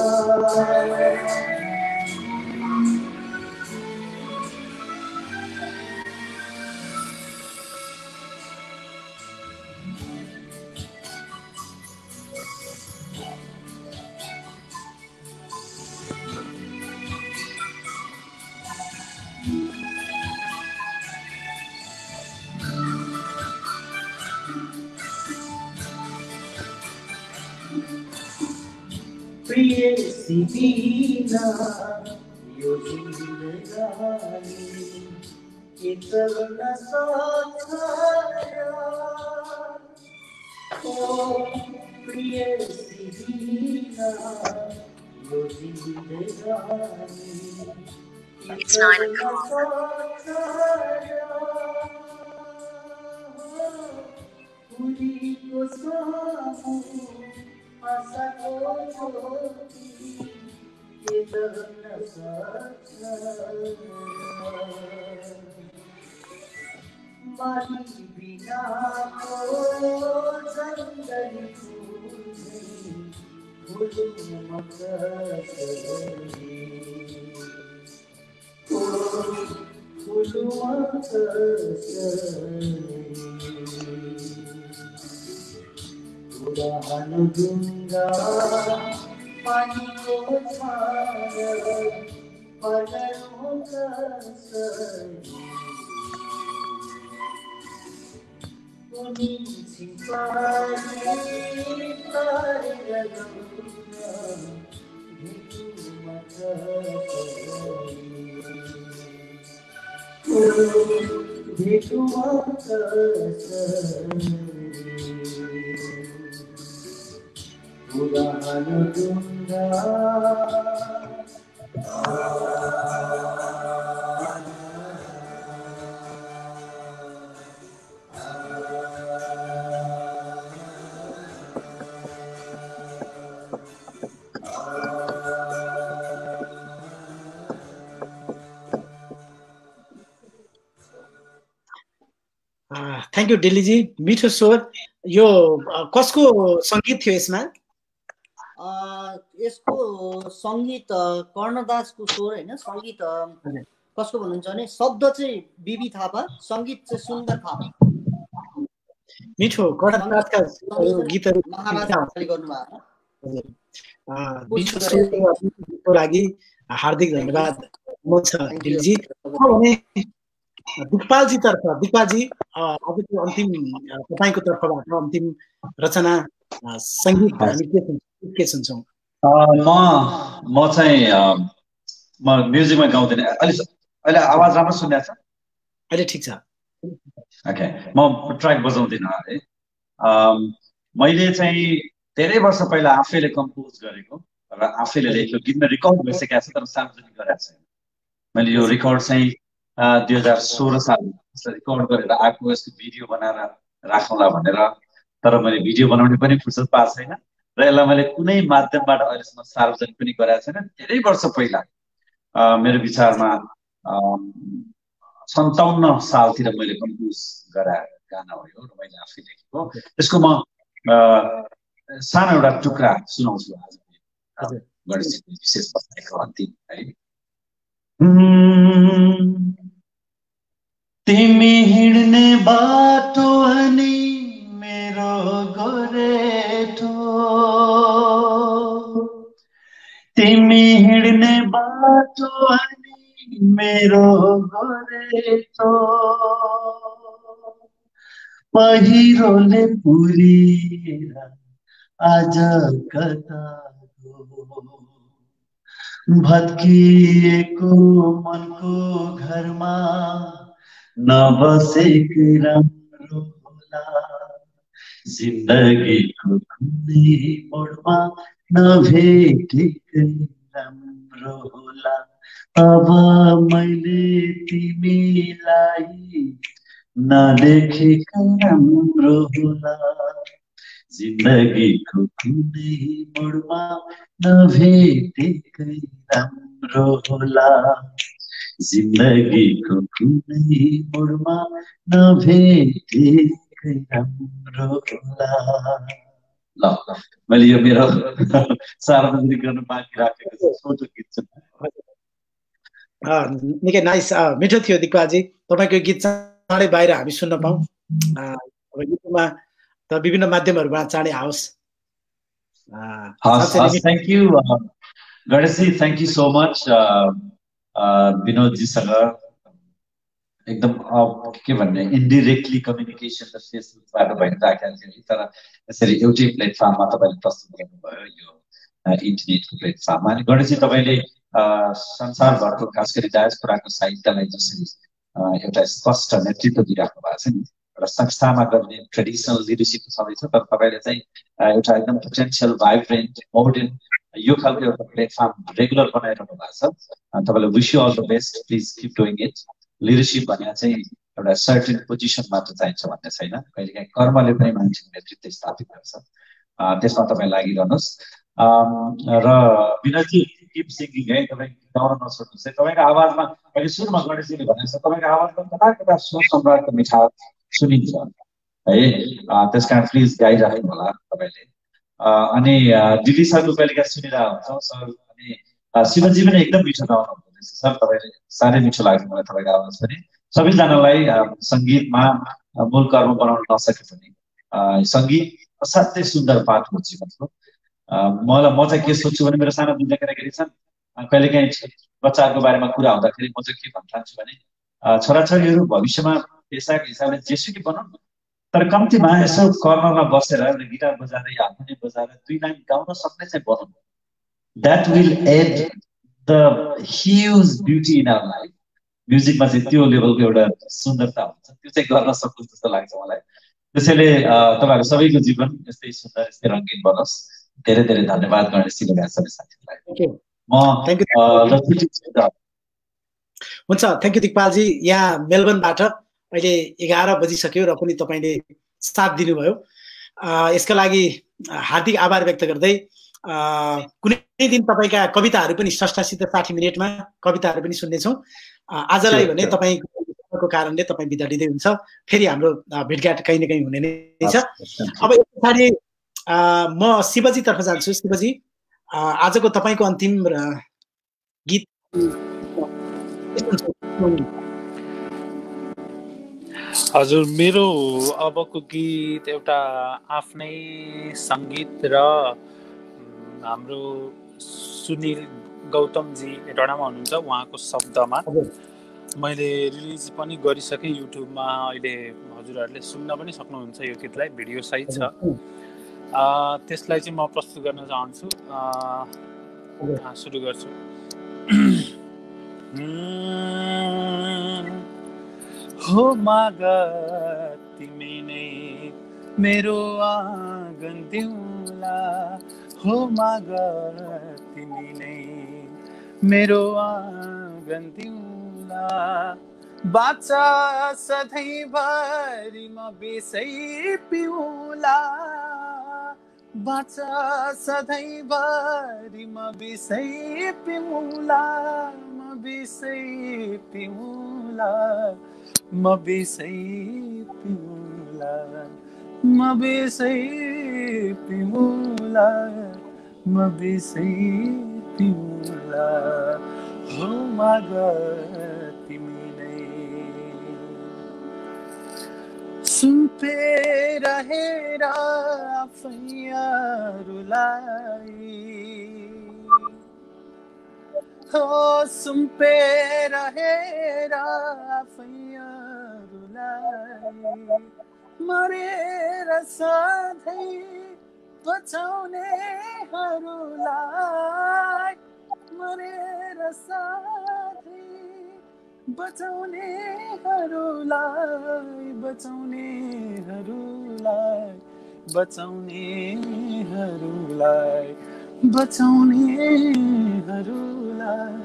प्रियसी बिना यो जिन्दगानी के चल्न सक्छ र? ओ प्रियसी बिना यो जिन्दगानी के चल्न सक्छ र? उनीको सामु आशाको ज्योति के जल्न सक्छ माली बिनाको जङ्गली फुल फुलुम कसरी ओ फुलुम कसरी पुरानो ढुङ्गा पानीको छाया पढ्नु कसरी उनी छिपाए पारेर गउँगा भेटुमा कसरी ओ भेटुमा कसरी पुरानो ढुङ्गा थ्याङ्क यू डेलीजी, मिठो स्वर। यो कसको सङ्गीत थियो यसमा? यसको सङ्गीत कर्णदासको स्वर होइन, सङ्गीत कसको भन्नुहुन्छ भने शब्द चाहिँ बिबी थापा, सङ्गीत चाहिँ सुन्दर थापा। मिठो कर्णदासका गीतहरू महाराजले गर्नुभएको। मिठो स्वरको लागि हार्दिक धन्यवाद छ डेलीजी। दिक्पालजी तर्फ, दिक्पालजी आजको अन्तिम तपाईँको तर्फबाट अन्तिम रचना सङ्गीत हामी के के सुन्छौँ? म म चाहिँ म म्युजिकमा गाउँदिनँ। अहिले अहिले आवाज राम्रो सुनिरहेको छ? अहिले ठिक छ। ओके, म ट्र्याक बजाउँदिनँ है। मैले चाहिँ धेरै वर्ष पहिला आफैले कम्पोज गरेको र आफैले लेखेको गीतमा रेकर्ड भइसकेको छ, तर सार्वजनिक गरेको छैन। मैले यो रेकर्ड चाहिँ दुई हजार सोह्र सालमा रेकर्ड गरेर आएको, यसको भिडियो बनाएर राखौँला भनेर, तर मैले भिडियो बनाउने पनि फुर्सद पाएको छैन र यसलाई मैले कुनै माध्यमबाट अहिलेसम्म सार्वजनिक पनि गरेको छैन। धेरै वर्ष पहिला मेरो विचारमा सन्ताउन्न सालतिर मैले कम्पोज गराएर गाना हो यो, र मैले आफै लेखेको। यसको म सानो एउटा टुक्रा सुनाउँछु आज गणेशजीको विशेष बसाइको अन्तिम है। तिमी हिँड्ने बाटो अनि मेरो गोरेटो, तिमी हिँड्ने बाटो अनि मेरो गोरेटो, पहिरोले पुरिएर आज कता भत्किएको मनको घरमा नबसेकै राम्रो होला, जिन्दगीको कुनै मोडमा नभेटेकै राम्रो होला। अब मैले तिमीलाई नदेखेकै राम्रो होला, जिन्दगीको कुनै मोडमा नभेटेकै राम्रो होला, जिन्दगीको कुनै मोडमा नभेटेकै राम्रो होला। ल मैले यो मेरो सार्वजनिक गर्न बाँकी राखेको छु, छोटो गीत छ। निकै नाइस, मिठो थियो दिक्पालजी। तपाईँको गीत चाँडै बाहिर हामी सुन्न पाऊँ, गीतमा त विभिन्न माध्यमहरूबाट चाँडै आओस्। Thank you Ganeshji, thank you so much. विनोदजीसँग एकदम के भन्ने इन्डिरेक्टली कम्युनिकेसन त फेसबुकबाट भइराखेको थियो, तर यसरी एउटै प्लेटफर्ममा तपाईँले प्रस्तुत गर्नुभयो यो इन्टरनेटको प्लेटफर्ममा। अनि गणेशजी, तपाईँले संसारभरको खास गरी डायस्पोराको साहित्यलाई जसरी एउटा स्पष्ट नेतृत्व दिइराख्नु भएको छ नि, एउटा संस्थामा गर्ने ट्रेडिसनल लिडरसिप सबै छ, तर तपाईँले चाहिँ एउटा एकदम पोटेन्सियल भाइब्रेन्ट मोडर्न यो खालको एउटा प्लेटफर्म रेगुलर बनाइरहनु भएको छ। तपाईँलाई wish you all the best, please keep doing it. Leadership भने चाहिँ एउटा सर्टेन पोजिसन मात्र चाहिन्छ भन्ने छैन, कहिलेकाहीँ कर्मले पनि मान्छेको नेतृत्व स्थापित गर्छ। त्यसमा तपाईँ लागिरहनुहोस्। र विनोदजी किप सिङ्गिङ है, तपाईँ गाउन नछोड्नुहोस् है। तपाईँको आवाजमा अहिले सुरुमा गणेशजीले भनेको छ तपाईँको आवाजमा कता कता स्वर सम्राटको मिठास सुनिन्छ है, त्यस कारण प्लिज गाइराख्नु होला तपाईँले। अनि दिदी सरको कहिलेकाहीँ सुनिरहेको हुन्छौँ सर, अनि शिवजी पनि एकदम मिठो गाउनु हुँदैछ सर, तपाईँले साह्रै मिठो लाग्छ मलाई तपाईँको आवाज पनि। सबैजनालाई सङ्गीतमा मूल कर्म बनाउन नसके पनि सङ्गीत असाध्यै सुन्दर पाठ हो जीवनको। मलाई म चाहिँ के सोच्छु भने मेरो सानो दुईटा केटाकेटी छन्, कहिलेकाहीँ बच्चाहरूको बारेमा कुरा हुँदाखेरि म चाहिँ के भन्न चाहन्छु भने छोराछोरीहरू भविष्यमा पेसाको हिसाबले जेसुकै बनाउनु, तर कम्तीमा यसो कर्नरमा बसेर एउटा गिटार बजाएर या हार्मोनियम बजाएर दुई लाइन गाउन सक्ने चाहिँ बनाउनु। That will add the huge beauty in our life. म्युजिकमा चाहिँ त्यो लेभलको एउटा सुन्दरता हुन्छ, त्यो चाहिँ गर्न सक्नु जस्तो लाग्छ मलाई। त्यसैले तपाईँहरू सबैको जीवन यस्तै सुन्दर यस्तै रङ्गीन बनोस्। धेरै धेरै धन्यवाद गणेशजी लगायत सबै साथीहरूलाई। म हुन्छ, थ्याङ्क यू दिकपालजी। यहाँ मेलबर्नबाट अहिले एघार बजिसक्यो र पनि तपाईँले साथ दिनुभयो, यसका लागि हार्दिक आभार व्यक्त गर्दै कुनै दिन तपाईँका कविताहरू पनि षष्ठासित साठी मिनटमा कविताहरू पनि सुन्नेछौँ। आजलाई भने तपाईँको कारणले तपाईँ बिदा लिँदै हुन्छ, फेरि हाम्रो भेटघाट कहीँ न कहीँ हुने नै छ। अब यस पछाडि म शिवजीतर्फ जान्छु। शिवजी, आजको तपाईँको अन्तिम गीत हजुर, मेरो अबको गीत एउटा आफ्नै सङ्गीत र हाम्रो सुनिल गौतमजी एटाडामा हुनुहुन्छ, उहाँको शब्दमा मैले रिलिज पनि गरिसकेँ युट्युबमा। अहिले हजुरहरूले सुन्न पनि सक्नुहुन्छ यो गीतलाई, भिडियो सहित छ। त्यसलाई चाहिँ म प्रस्तुत गर्न चाहन्छु। सुरु गर्छु। हो माग तिमी नै मेरो आँगन दिउँला, हो माग तिमी नै मेरो आँगन दिउँला, बाचा सधैँभरि म बिसै पिउँला, बाचा सधैँभरि म बिसै पिउँला, म बिसै पिउँला, म बिसै पिउँला, म बिसै पिउँला, म बिसै पिउँला, हो माग तिमी नै। सुम्पे रहेर आफैहरूलाई, हो सुम्पे रहेर आफैहरूलाई, मरेर सधैँ बचाउनेहरूलाई, मरेर सधैँ बचाउनेहरूलाई, बचाउनेहरूलाई, बचाउनेहरूलाई, बचाउनेहरूलाई,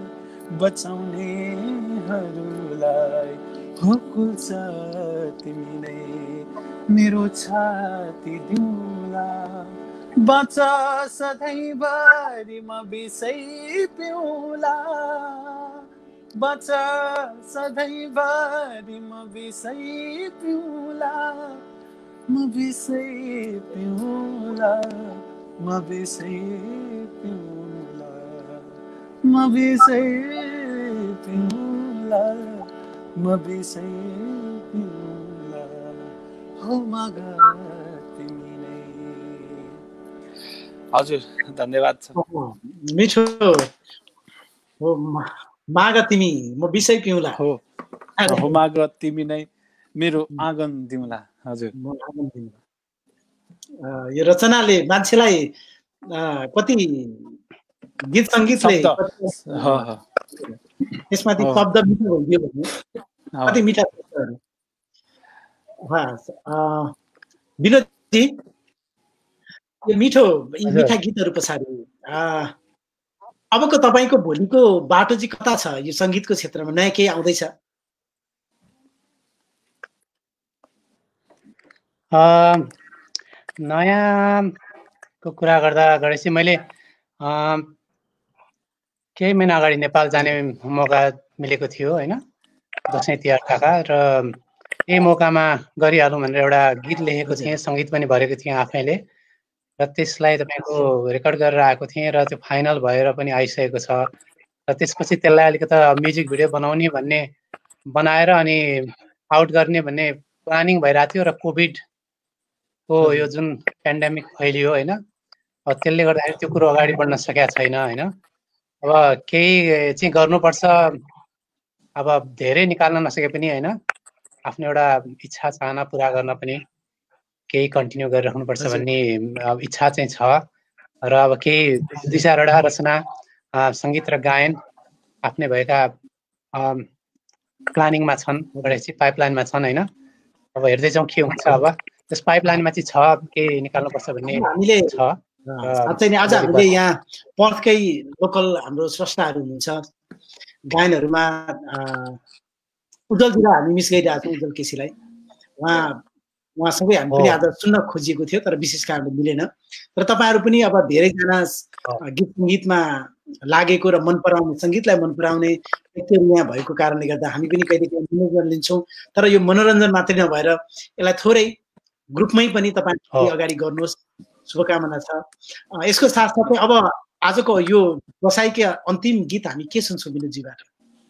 बचाउनेहरूलाई, हो कुल्छ तिमी नै मेरो छाती दिउँला, बाचा सधैँभरि म बिसै पिउँला, बाचा सधैँभरि म बिसै पिउँला, म बिसै पिउँला, म बिसै पिउँला, म बिसै पिउँला, म बिसै पिउँला, हो माग तिमी नै। हजुर, धन्यवाद छ। मिठो हो, माग तिमी म बिसै पिउँला, हो हो माग तिमी नै मेरो आँगन दिउँला। हजुर, यो रचनाले मान्छेलाई कति गीत सङ्गीतले त्यसमाथि शब्द मिठो भइदियो भने कति मिठा। विनोदजी, यो मिठो मिठा गीतहरू पछाडि अबको तपाईँको भोलिको बाटो चाहिँ कता छ? यो सङ्गीतको क्षेत्रमा नयाँ केही आउँदैछ? नयाँको कुरा गर्दा गणेशजी मैले केही महिना अगाडि नेपाल जाने मौका मिलेको थियो होइन, दसैँ तिहारका, र यही मौकामा गरिहालौँ भनेर एउटा गीत लेखेको थिएँ, सङ्गीत पनि भरेको थिएँ आफैले, र त्यसलाई तपाईँको रेकर्ड गरेर आएको थिएँ र त्यो फाइनल भएर पनि आइसकेको छ। र त्यसपछि त्यसलाई अलिकति म्युजिक भिडियो बनाउने भन्ने बनाएर अनि आउट गर्ने भन्ने प्लानिङ भइरहेको थियो, र कोभिडको यो जुन पेन्डेमिक फैलियो होइन, त्यसले गर्दाखेरि त्यो कुरो अगाडि बढ्न सकेको छैन होइन। अब केही चाहिँ गर्नुपर्छ, अब धेरै निकाल्न नसके पनि होइन, आफ्नो एउटा इच्छा चाहना पुरा गर्न पनि केही कन्टिन्यू गरिराख्नुपर्छ भन्ने इच्छा चाहिँ छ। र अब केही दुई चारवटा रचना सङ्गीत र गायन आफ्नै भएका प्लानिङमा छन्, गणेशजी पाइपलाइनमा छन् होइन। अब हेर्दै जाउँ के हुन्छ। अब त्यस पाइपलाइनमा चाहिँ छ, केही निकाल्नुपर्छ भन्ने हामीले छ। साँच्चै नै आज हामीले यहाँ पर्थकै लोकल हाम्रो स्रष्टाहरू हुनुहुन्छ, गायनहरूमा उज्जवलतिर हामी मिस गरिरहेको छौँ, उज्जवल केसीलाई। उहाँ उहाँसँगै हामी पनि आज सुन्न खोजिएको थियो, तर विशेष कारणले मिलेन। र तपाईँहरू पनि अब धेरैजना गीत सङ्गीतमा लागेको र मन पराउने, सङ्गीतलाई मन पराउने व्यक्तिहरू यहाँ भएको कारणले गर्दा हामी पनि कहिले कहिले मनोरञ्जन लिन्छौँ। तर यो मनोरञ्जन मात्रै नभएर यसलाई थोरै ग्रुपमै पनि तपाईँ अगाडि गर्नुहोस्, शुभकामना छ। यसको साथसाथै अब आजको यो बसाइकै अन्तिम गीत हामी के सुन्छौँ विनोदजीबाट?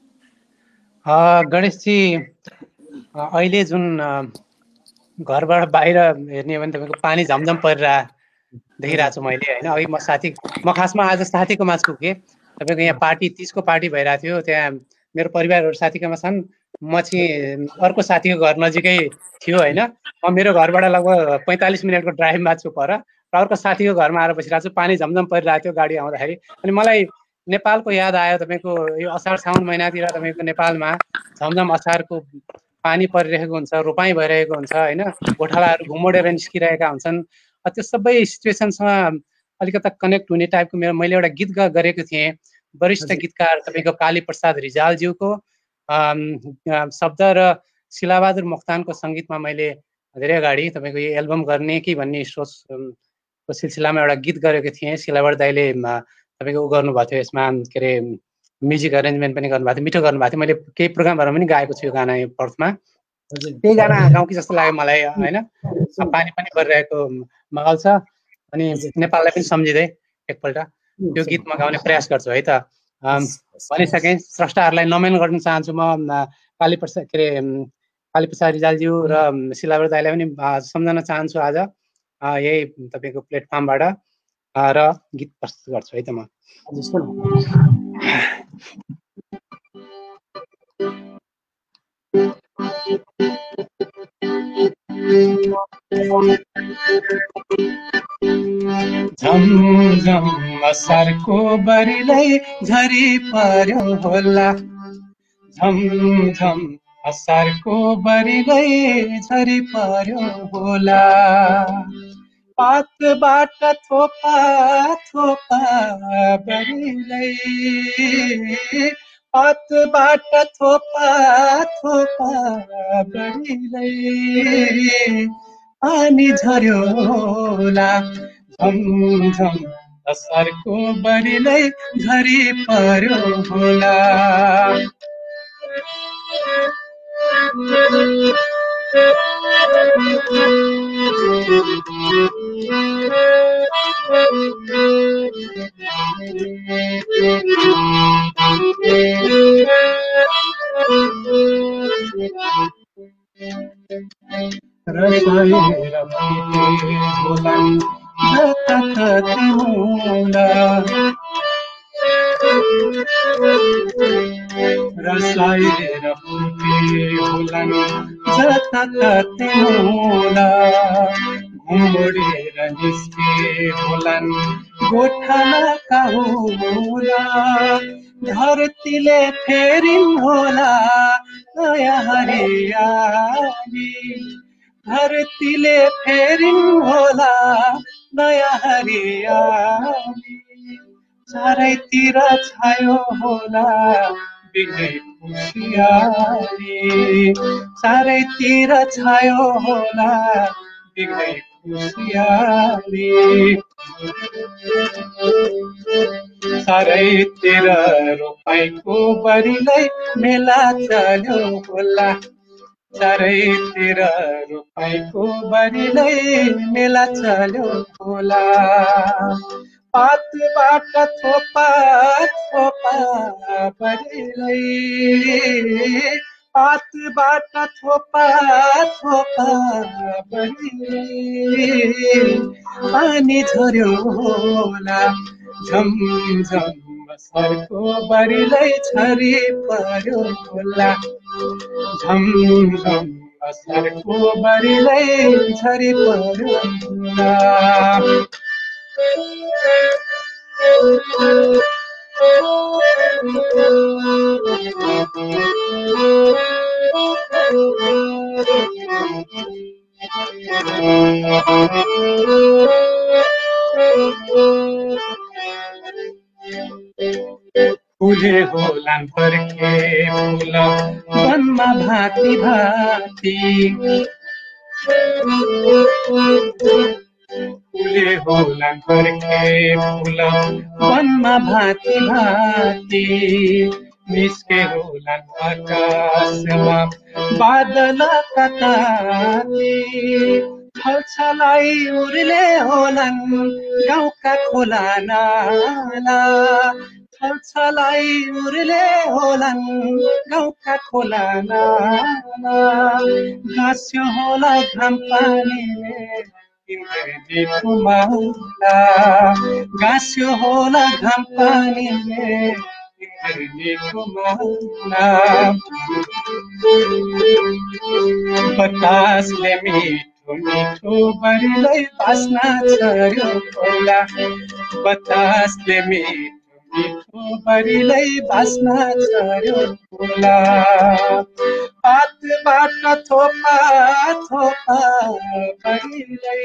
गणेशजी, अहिले जुन घरबाट बाहिर हेर्ने हो भने तपाईँको पानी झमझम परिरहेको देखिरहेको छु मैले होइन। अघि म साथी म खासमा आज साथीको माझ पुगेँ, तपाईँको यहाँ पार्टी तिजको पार्टी भइरहेको थियो, त्यहाँ मेरो परिवारहरू साथीकोमा छन्, म चाहिँ अर्को साथीको घर नजिकै थियो होइन। म मेरो घरबाट लगभग पैँतालिस मिनटको ड्राइभमा छु पर, र अर्को साथीको घरमा आएर बसिरहेको छु, पानी झमझम परिरहेको थियो गाडी आउँदाखेरि। अनि मलाई नेपालको याद आयो, तपाईँको यो असार साउन महिनातिर तपाईँको नेपालमा झमझम असारको पानी परिरहेको हुन्छ, रोपाइँ भइरहेको हुन्छ होइन, गोठालाहरू घुमोडेर निस्किरहेका हुन्छन्। त्यो सबै सिचुएसनसँग अलिकति कनेक्ट हुने टाइपको मेरो मैले एउटा गीत गरेको थिएँ, वरिष्ठ गीतकार तपाईँको काली प्रसाद रिजालज्यूको शब्द र शिलाबहादुर मोक्तानको सङ्गीतमा मैले धेरै अगाडि तपाईँको यो एल्बम गर्ने कि भन्ने सोचको सिलसिलामा एउटा गीत गरेको थिएँ। शिलाबहादुर दाइले तपाईँको ऊ गर्नुभएको थियो, यसमा के अरे म्युजिक एरेन्जमेन्ट पनि गर्नुभएको थियो, मिठो गर्नुभएको थियो। मैले केही प्रोग्रामहरू पनि गाएको छु यो गाना यो पर्थमा। त्यही गाना गाउँ कि जस्तो लाग्यो मलाई होइन। पानी पनि परिरहेको माहौल छ, अनि नेपाललाई पनि सम्झिँदै एकपल्ट त्यो गीत म गाउने प्रयास गर्छु है त। भनिसकेँ, स्रष्टाहरूलाई नमन गर्न चाहन्छु म, काली प्रसाद के अरे काली प्रसाद रिजालज्यू र शिलाबहादुर दाइलाई पनि सम्झन चाहन्छु आज यही तपाईँको प्लेटफर्मबाट, र गीत प्रस्तुत गर्छु है त म। झमझम असारको बरिलै झरी पर्यो होला, झमझम असारको बरिलै झरी पर्यो होला, पातबाट थोपा थोपा बरिलै, पातबाट थोपा थोपा बरिलै पानी झर्यो होला, झमझम असारको बरिलै झरी पर्यो होला। रसाएर फुटे होलान् जताततै मुला, रसाएर फुटे होलान् जताततै मुला, घुमोडेर निस्के होलान् गोठालाका हुला, धरतीले फेरिन् होला नयाँ हरियाली, धरतीले फेरिन् होला नयाँ हरियाली, चारैतिर छायो होला बिगै खुसियाली, चारैतिर छायो होला बिग्दै खुसियाली चारैतिर रोपाइको बरिलै मेला चल्यो होला चारैतिर रोपाइको बरिलै मेला चल्यो होला पातबाट थोपा थोपा बरिलै पातबाट थोपा थोपा बरिलै पानी झर्यो होला झम झम बसरको बरिलै छरी पर्यो होला झम झम बसरको बरिलै छरी पर्यो होला फुले होलान् फर्के फुल वनमा भाती भाती फुले होलान् फर्के फुल वनमा भाती भाती निस्के होलान् आकाशमा बादलका ताती छलछलाई उर्ले होलान् गाउँका खोला नाला छलछलाई उर्ले होलान् गाउँका खोला नाला गाँस्यो होला घाम पानीले इन्द्रजीको माला गाँस्यो होला घाम पानीले इन्द्रजीको माला बतासले मिठो मिठो बरिलै बास्ना छर्यो होला बतासले मिठो मिठो बरिलै बास्ना छर्यो होला पातबाट थोपा थोपा बरिलै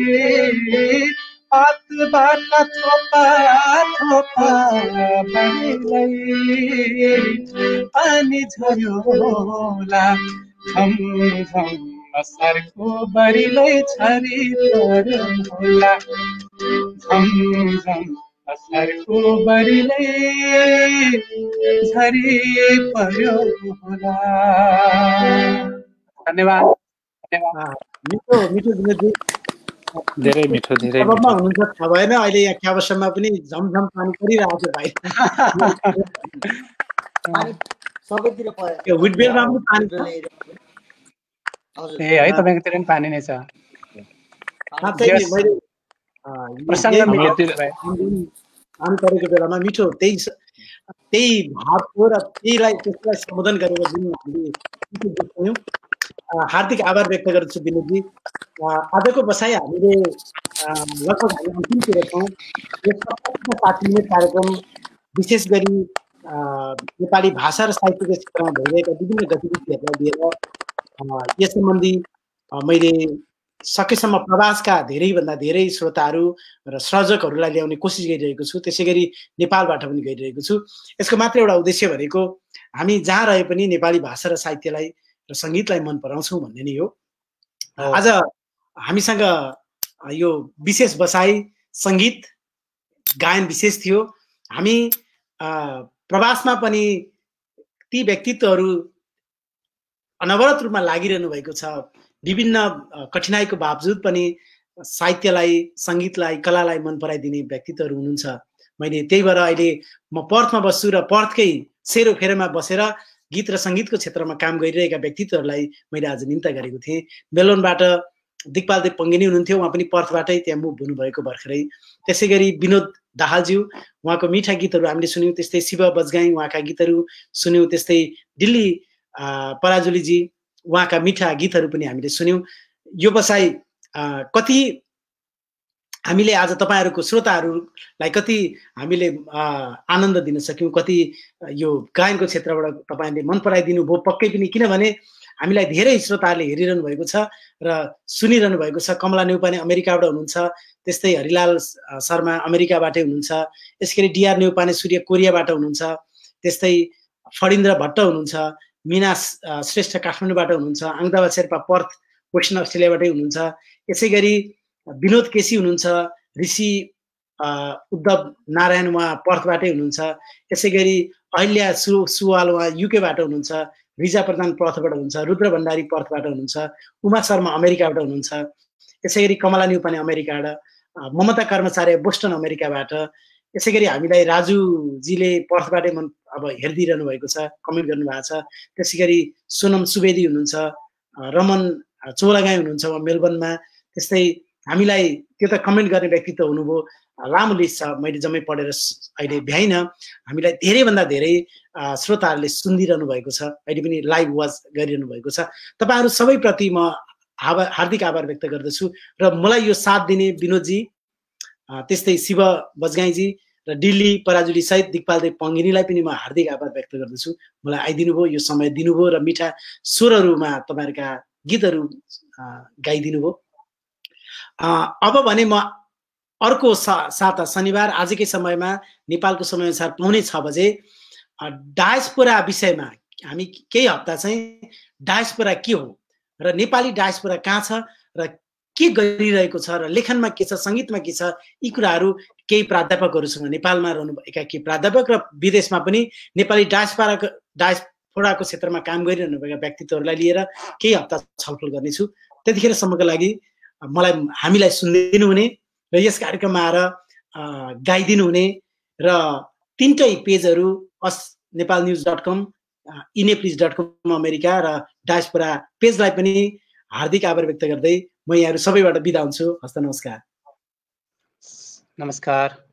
पातबाट थोपा थोपा बरिलै पानी झर्यो होला झम झम बसरको बरिलै छरी पर्यो होला झम झम बसरको बरिलै छरी पर्यो होला धन्यवाद धन्यवाद मिठो मिठो विनोदजी धेरै मिठो धेरै सबमा हुनुहुन्छ थाहा भएन अहिले यहाँ क्याबसम्म पनि झमझम पानी परिरहेको छ भाइ पानी सबैतिर त्यो हुडबेलमा पनि पानी छ ए है तपाईकोतिर पनि पानी नै छ मैले प्रसङ्ग मिठो काम गरेको बेलामा मिठो त्यही त्यही भावको र त्यहीलाई त्यसलाई सम्बोधन गरेर जुन हामीले देख्यौँ हार्दिक आभार व्यक्त गर्छु विनोदजी आजको बसाइ हामीले लगभग हामी अन्तिमतिर छौँ यो सत्ताइस साठी मिनट कार्यक्रम विशेष गरी नेपाली भाषा र साहित्यको क्षेत्रमा भइरहेका विभिन्न गतिविधिहरूलाई लिएर यस सम्बन्धी मैले सकेसम्म प्रवासका धेरैभन्दा धेरै श्रोताहरू र सर्जकहरूलाई ल्याउने कोसिस गरिरहेको छु त्यसै गरी नेपालबाट पनि गरिरहेको छु यसको मात्र एउटा उद्देश्य भनेको हामी जहाँ रहे पनि नेपाली भाषा र साहित्यलाई र सङ्गीतलाई मन पराउँछौँ भन्ने नै हो आज हामीसँग यो विशेष बसाइ सङ्गीत गायन विशेष थियो हामी प्रवासमा पनि ती व्यक्तित्वहरू अनवरत रूपमा लागिरहनु भएको छ विभिन्न कठिनाइको बावजुद पनि साहित्यलाई सङ्गीतलाई कलालाई मन पराइदिने व्यक्तित्वहरू हुनुहुन्छ मैले त्यही भएर अहिले म पर्थमा बस्छु र पर्थकै सेरोफेरोमा बसेर गीत र सङ्गीतको क्षेत्रमा काम गरिरहेका व्यक्तित्वहरूलाई मैले आज निम्ता गरेको थिएँ मेलबोर्नबाट दिक्पाल देव पङ्गेनी हुनुहुन्थ्यो उहाँ पनि पर्थबाटै त्यहाँ मुभ हुनुभएको भर्खरै त्यसै गरी विनोद दाहालज्यू उहाँको मिठा गीतहरू हामीले सुन्यौँ त्यस्तै शिव बजगाई उहाँका गीतहरू सुन्यौँ त्यस्तै दिल्ली पराजुलीजी उहाँका मिठा गीतहरू पनि हामीले सुन्यौँ यो बसाइ कति हामीले आज तपाईँहरूको श्रोताहरूलाई कति हामीले आनन्द दिन सक्यौँ कति यो गायनको क्षेत्रबाट तपाईँले मन पराइदिनु भयो पक्कै पनि किनभने हामीलाई धेरै श्रोताहरूले हेरिरहनु भएको छ र सुनिरहनु भएको छ कमला नेउपाने अमेरिकाबाट हुनुहुन्छ त्यस्तै हरिलाल शर्मा अमेरिकाबाटै हुनुहुन्छ यसरी डिआर नेउपाने सूर्य कोरियाबाट हुनुहुन्छ त्यस्तै फणिन्द्र भट्ट हुनुहुन्छ मिना श्रेष्ठ काठमाडौँबाट हुनुहुन्छ आङदावा शेर्पा पर्थ वेस्टर्न अस्ट्रेलियाबाटै हुनुहुन्छ यसै गरी विनोद केसी हुनुहुन्छ, ऋषि उद्धव नारायण उहाँ पर्थबाटै हुनुहुन्छ, यसै गरी अहिल्या सु सुवाल उहाँ युकेबाट हुनुहुन्छ, रिजा प्रधान पर्थबाट हुनुहुन्छ, रुद्र भण्डारी पर्थबाट हुनुहुन्छ, उमा शर्मा अमेरिकाबाट हुनुहुन्छ, यसै गरी कमला न्युपाने अमेरिकाबाट, ममता कर्मचारी बोस्टन अमेरिकाबाट, यसै गरी हामीलाई राजुजीले पर्थबाटै मन अब हेरिदिइरहनु भएको छ, कमेन्ट गर्नुभएको छ। त्यसै गरी सोनम सुवेदी हुनुहुन्छ, रमन चोलागाई हुनुहुन्छ उहाँ मेलबर्नमा। त्यस्तै हामीलाई त्यो त कमेन्ट गर्ने व्यक्तित्व हुनुभयो, लामो लिस्ट छ, मैले जम्मै पढेर अहिले भ्याइन। हामीलाई धेरैभन्दा धेरै श्रोताहरूले सुनिदिइरहनु भएको छ, अहिले पनि लाइभ वाच गरिरहनु भएको छ। तपाईँहरू सबैप्रति म आभार हार्दिक आभार व्यक्त गर्दछु र मलाई यो साथ दिने विनोदजी, त्यस्तै शिव बजगाईजी र दिल्ली पराजुली सहित दिक्पालदेव पङ्गिनीलाई पनि म हार्दिक आभार व्यक्त गर्दछु। मलाई आइदिनु भयो, यो समय दिनुभयो र मिठा स्वरहरूमा तपाईँहरूका गीतहरू गाइदिनु भयो। अब भने म अर्को सा साता शनिबार आजकै समयमा नेपालको समयअनुसार पाउने छ बजे डायस्पोरा विषयमा हामी केही हप्ता चाहिँ डायस्पोरा के हो र नेपाली डायस्पोरा कहाँ छ र के गरिरहेको छ र लेखनमा के छ, सङ्गीतमा के छ, यी कुराहरू केही प्राध्यापकहरूसँग नेपालमा रहनुभएका केही प्राध्यापक र विदेशमा पनि नेपाली डायस्पोराको डायस्पोराको क्षेत्रमा काम गरिरहनुभएका व्यक्तित्वहरूलाई लिएर केही हप्ता छलफल गर्नेछु। त्यतिखेरसम्मको लागि मलाई हामीलाई सुनिदिनु हुने र यस कार्यक्रममा आएर गाइदिनु हुने र तिनटै पेजहरू US Nepal news dot com, इनेप्लिज डट कम अमेरिका र डायस्पोरा पेजलाई पनि हार्दिक आभार व्यक्त गर्दै म यहाँहरू सबैबाट बिदा हुन्छु। हस्त नमस्कार। नमस्कार।